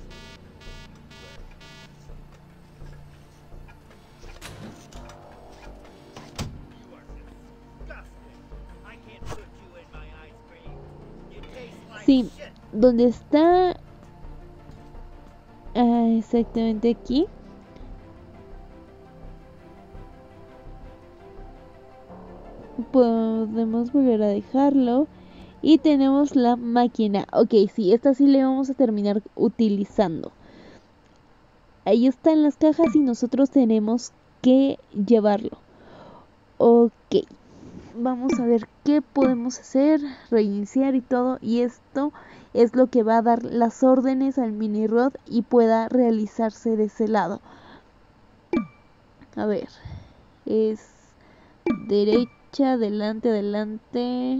A: Sí, ¿dónde está? Ah, exactamente aquí. Podemos volver a dejarlo. Y tenemos la máquina. Ok, sí, esta sí le vamos a terminar utilizando. Ahí están las cajas y nosotros tenemos que llevarlo. Ok. Vamos a ver qué podemos hacer. Reiniciar y todo. Y esto es lo que va a dar las órdenes al mini rod y pueda realizarse de ese lado. A ver. Es derecha, adelante, adelante.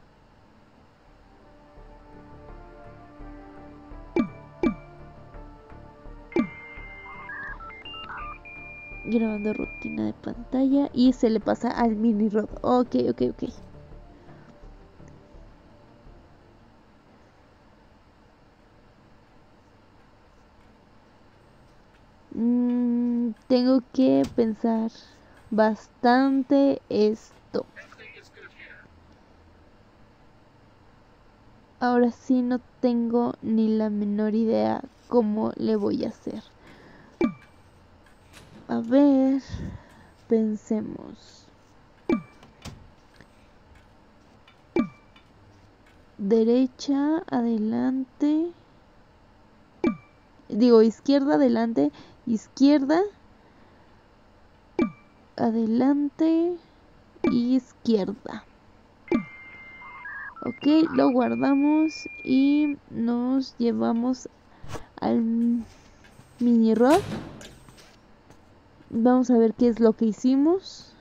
A: Grabando rutina de pantalla y se le pasa al mini rod. Ok, ok, ok. Mm, tengo que pensar bastante esto. Ahora sí no tengo ni la menor idea cómo le voy a hacer. A ver, pensemos. Derecha, adelante. Digo, izquierda, adelante. Izquierda, adelante. Izquierda. Ok, lo guardamos y nos llevamos al mini rod. Vamos a ver qué es lo que hicimos.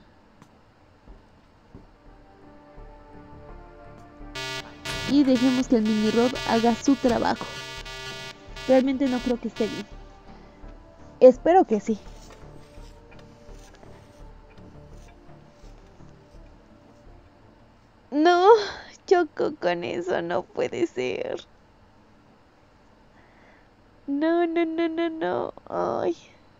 A: Y dejemos que el mini rod haga su trabajo. Realmente no creo que esté bien. Espero que sí. No, choco con eso, no puede ser. No, no, no, no, no. Ay.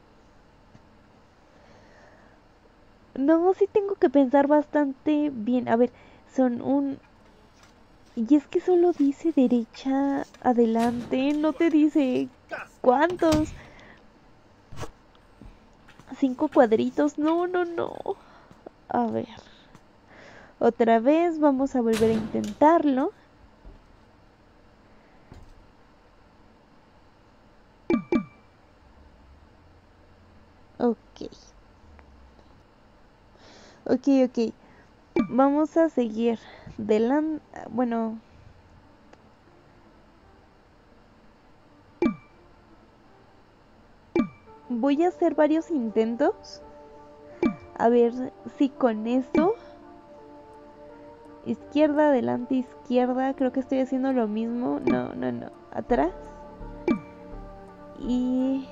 A: No, sí tengo que pensar bastante bien. A ver, son un... Y es que solo dice derecha, adelante. No te dice cuántos. Cinco cuadritos. No, no, no. A ver. Otra vez vamos a volver a intentarlo. Ok. Ok, ok. Vamos a seguir. Delante. Bueno. Voy a hacer varios intentos. A ver si con eso. Izquierda, adelante, izquierda. Creo que estoy haciendo lo mismo. No, no, no. Atrás. Y...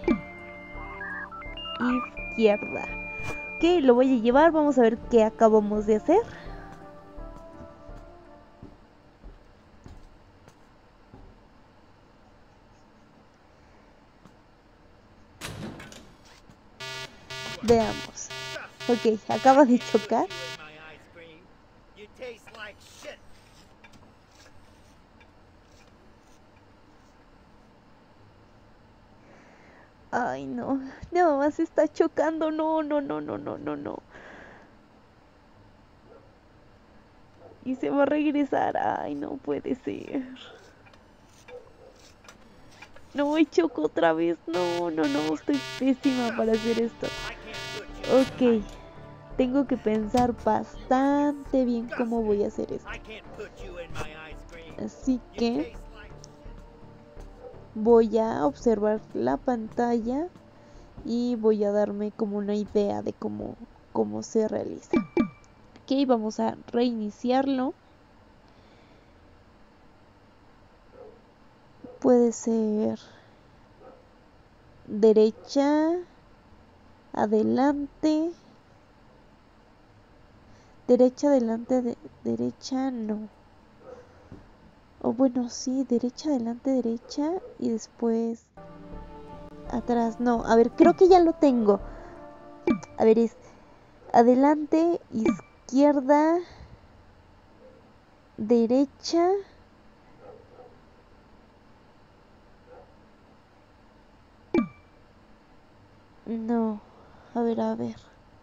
A: izquierda. Ok, lo voy a llevar. Vamos a ver qué acabamos de hacer. Veamos. Ok, acaba de chocar. Ay, no. Nada más está chocando. No, no, no, no, no, no, no. Y se va a regresar. Ay, no puede ser. No, y choco otra vez. No, no, no. Estoy pésima para hacer esto. Ok. Tengo que pensar bastante bien cómo voy a hacer esto. Así que voy a observar la pantalla y voy a darme como una idea de cómo, cómo se realiza. Ok, vamos a reiniciarlo. Puede ser derecha, adelante, derecha, adelante, de, derecha, no. O bueno, sí, derecha, adelante, derecha y después atrás. No, a ver, creo que ya lo tengo. A ver, es adelante, izquierda, derecha. No, a ver, a ver.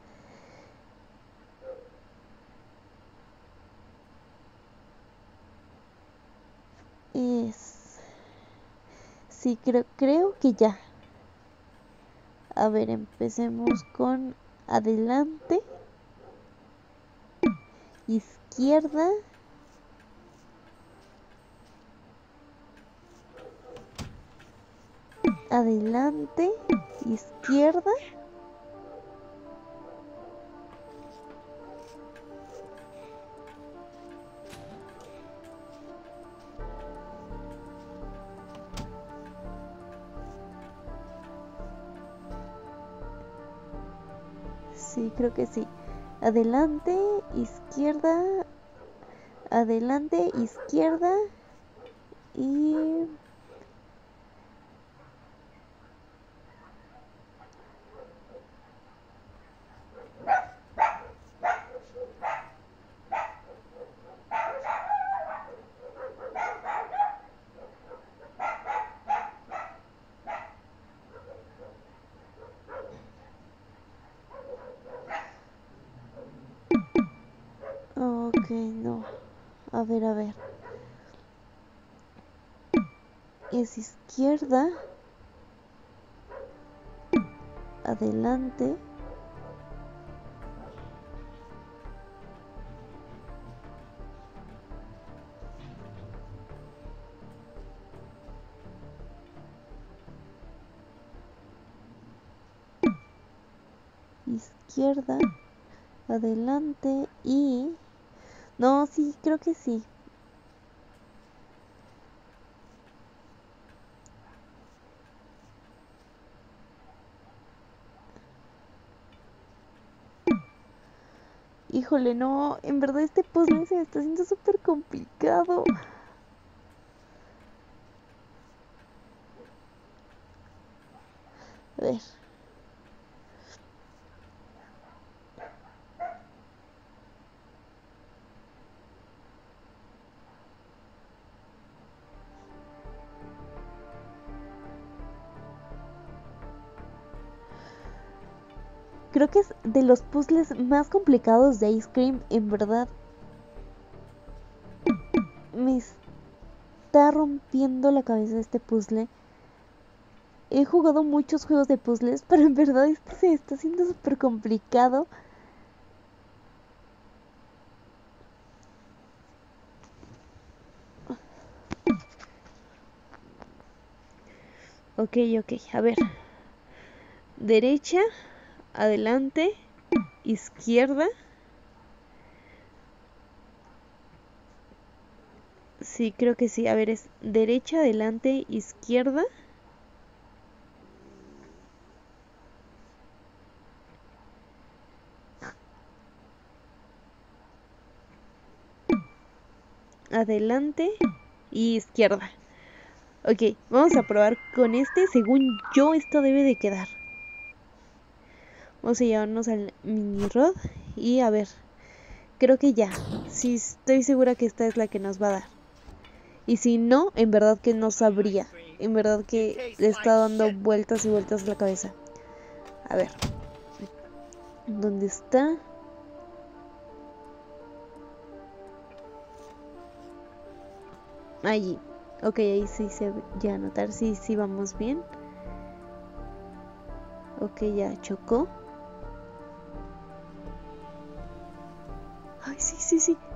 A: Es... Sí, creo, creo que ya. A ver, empecemos con adelante, izquierda, adelante, izquierda. Sí, creo que sí. Adelante, izquierda, adelante, izquierda y... Ok, no. A ver, a ver. Es izquierda, adelante, izquierda, adelante y... No, sí, creo que sí. Híjole, no, en verdad este puzzle se me está haciendo súper complicado. A ver. Creo que es de los puzzles más complicados de Ice Cream, en verdad. Me está rompiendo la cabeza este puzzle. He jugado muchos juegos de puzzles, pero en verdad este se está haciendo súper complicado. Ok, ok, a ver. Derecha, adelante, izquierda. Sí, creo que sí. A ver, es derecha, adelante, izquierda. Adelante y izquierda. Ok, vamos a probar con este. Según yo, esto debe de quedar. Vamos a llevarnos al mini rod y a ver. Creo que ya. Sí, estoy segura que esta es la que nos va a dar. Y si no, en verdad que no sabría. En verdad que le está dando vueltas y vueltas a la cabeza. A ver. ¿Dónde está? Allí. Ok, ahí sí se ya anotar. Sí, sí, vamos bien. Ok, ya chocó. Ay, sí, sí, sí.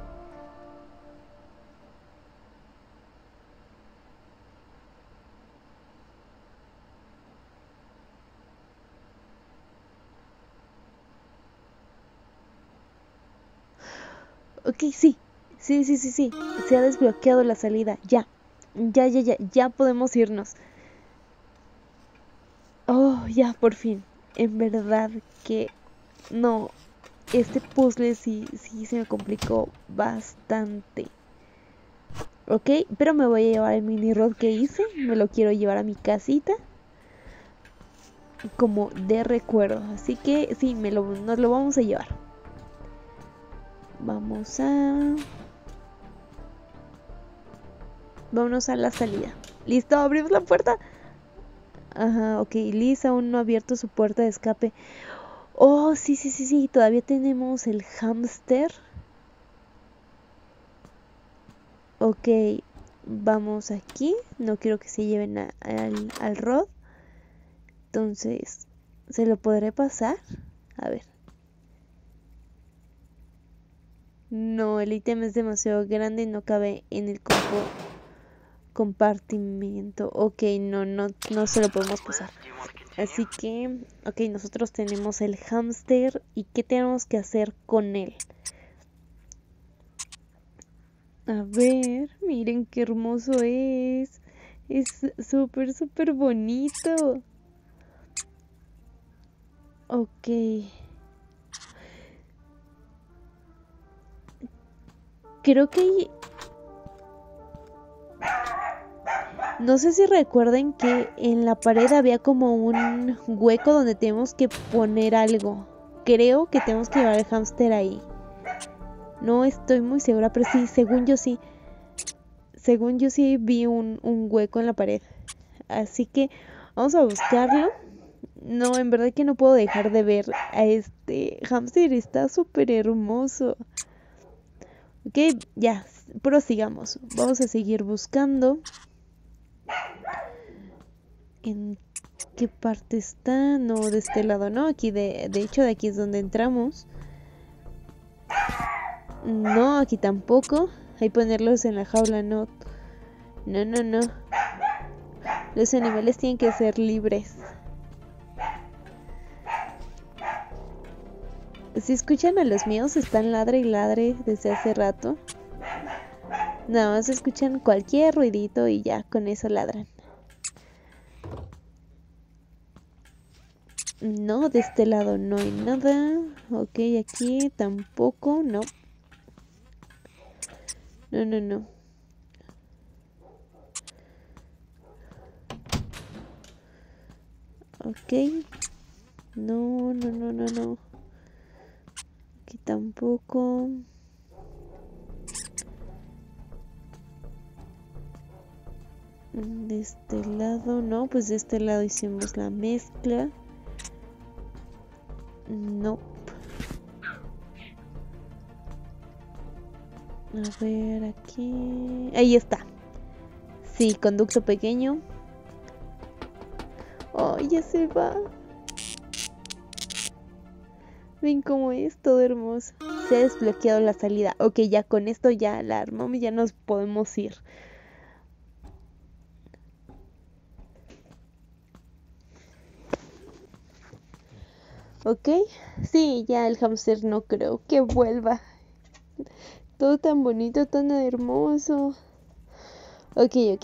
A: Ok, sí. Sí, sí, sí, sí. Se ha desbloqueado la salida. Ya. Ya, ya, ya. Ya podemos irnos. Oh, ya, por fin. En verdad que no. Este puzzle sí, sí se me complicó bastante. Ok, pero me voy a llevar el mini rod que hice. Me lo quiero llevar a mi casita. Como de recuerdo. Así que sí, me lo, nos lo vamos a llevar. Vamos a... Vámonos a la salida. ¿Listo? ¿Abrimos la puerta? Ajá, ok. Liz aún no ha abierto su puerta de escape. Oh, sí, sí, sí, sí. Todavía tenemos el hámster. Ok. Vamos aquí. No quiero que se lleven a, al, al Rod. Entonces, ¿se lo podré pasar? A ver. No, el ítem es demasiado grande y no cabe en el compo compartimento. Ok, no, no, no se lo podemos pasar. Así que, ok, nosotros tenemos el hámster. ¿Y qué tenemos que hacer con él? A ver, miren qué hermoso es. Es súper, súper bonito. Ok. Creo que... No sé si recuerden que en la pared había como un hueco donde tenemos que poner algo. Creo que tenemos que llevar el hámster ahí. No estoy muy segura, pero sí, según yo sí. Según yo sí vi un, un hueco en la pared. Así que vamos a buscarlo. No, en verdad que no puedo dejar de ver a este hámster. Está súper hermoso. Ok, ya, prosigamos. Vamos a seguir buscando. ¿En qué parte está? No, de este lado no. Aquí de, de hecho de aquí es donde entramos. No, aquí tampoco. Hay ponerlos en la jaula, no. No, no, no. Los animales tienen que ser libres. Si escuchan a los míos, están ladre y ladre desde hace rato. Nada más escuchan cualquier ruidito y ya con eso ladran. No, de este lado no hay nada. Ok, aquí tampoco, no. No, no, no. Ok. No, no, no, no, no. Aquí tampoco. De este lado, no. Pues de este lado hicimos la mezcla. No. A ver, aquí... Ahí está. Sí, conducto pequeño. Oh, ya se va. Ven cómo es, todo hermoso. Se ha desbloqueado la salida. Ok, ya con esto ya la armamos y ya nos podemos ir. Ok, sí, ya el hámster no creo que vuelva. Todo tan bonito, tan hermoso. Ok, ok.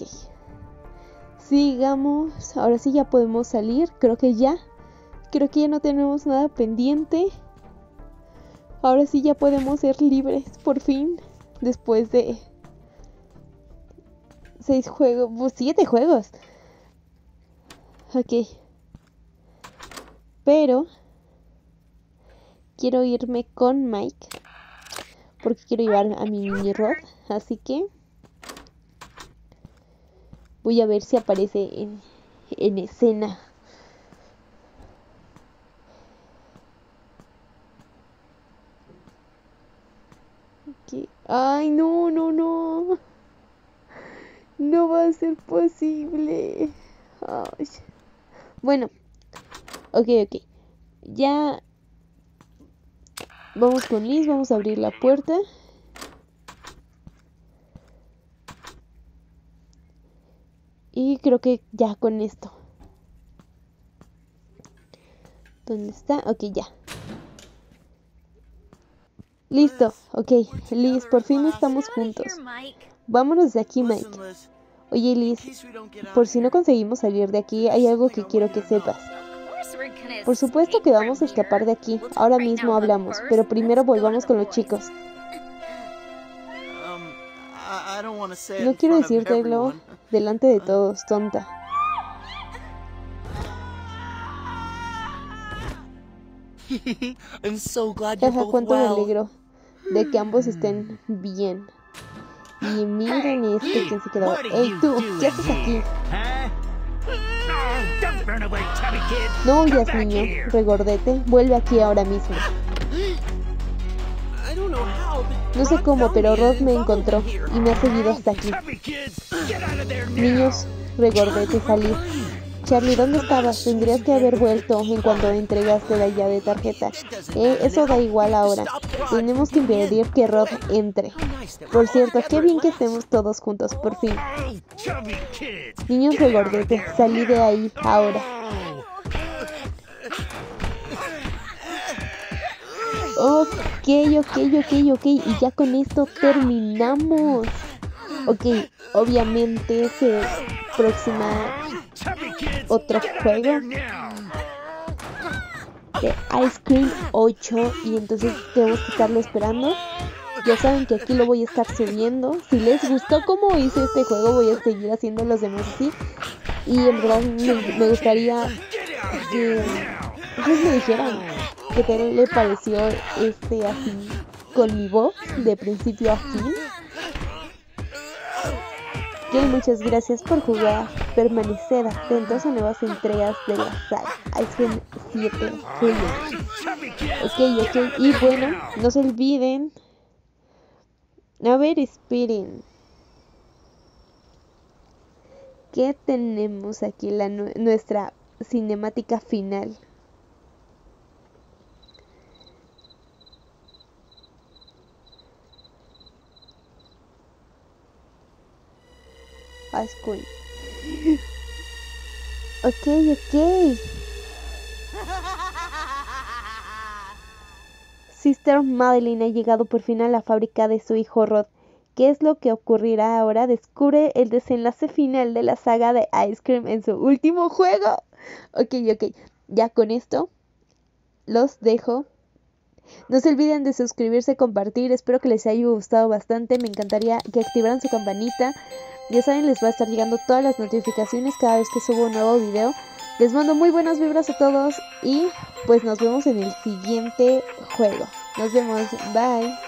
A: Sigamos. Ahora sí ya podemos salir. Creo que ya. Creo que ya no tenemos nada pendiente. Ahora sí ya podemos ser libres, por fin. Después de seis juegos, pues siete juegos. Ok. Pero quiero irme con Mike. Porque quiero llevar a mi mini rod. Así que voy a ver si aparece en, en escena. Okay. Ay, no, no, no. No va a ser posible. Ay. Bueno. Ok, ok. Ya. Vamos con Liz. Vamos a abrir la puerta. Y creo que ya con esto. ¿Dónde está? Ok, ya. Listo, ok. Liz, por fin estamos juntos. Vámonos de aquí, Mike. Oye, Liz, por si no conseguimos salir de aquí, hay algo que quiero que sepas. Por supuesto que vamos a escapar de aquí. Ahora mismo hablamos, pero primero volvamos con los chicos. No quiero decírtelo delante de todos, tonta. Jaja, cuánto me alegro de que ambos estén bien. Y miren este quien se quedó. ¡Ey, tú! ¿Qué haces aquí? No huyas, niño. Regordete, vuelve aquí ahora mismo. No sé cómo, pero Rod me encontró y me ha seguido hasta aquí. Niños, regordete, salid. Charlie, ¿dónde estabas? Tendrías que haber vuelto en cuanto entregaste la llave de tarjeta. Eh, eso da igual ahora. Tenemos que impedir que Rod entre. Por cierto, qué bien que estemos todos juntos, por fin. Niños, regordete, salí de ahí ahora. Ok, ok, ok, ok. Y ya con esto terminamos. Ok, obviamente se aproxima otro juego de Ice Cream ocho y entonces tenemos que estarlo esperando. Ya saben que aquí lo voy a estar subiendo. Si les gustó cómo hice este juego, voy a seguir haciendo los demás así. Y en verdad me, me gustaría que ustedes me dijeran qué tal le pareció este así con mi voz de principio a fin. Y muchas gracias por jugar. Permaneced atentos a nuevas entregas de la saga Ice Cream siete Freedom. Ok, ok. Y bueno, no se olviden. A ver, esperen. ¿Qué tenemos aquí? La nu nuestra cinemática final. Ice Cream. Ok, ok. Sister Madeline ha llegado por fin a la fábrica de su hijo Rod. ¿Qué es lo que ocurrirá ahora? Descubre el desenlace final de la saga de Ice Cream en su último juego. Ok, ok. Ya con esto los dejo. No se olviden de suscribirse, compartir. Espero que les haya gustado bastante. Me encantaría que activaran su campanita. Ya saben, les va a estar llegando todas las notificaciones cada vez que subo un nuevo video. Les mando muy buenas vibras a todos y pues nos vemos en el siguiente juego. Nos vemos, bye.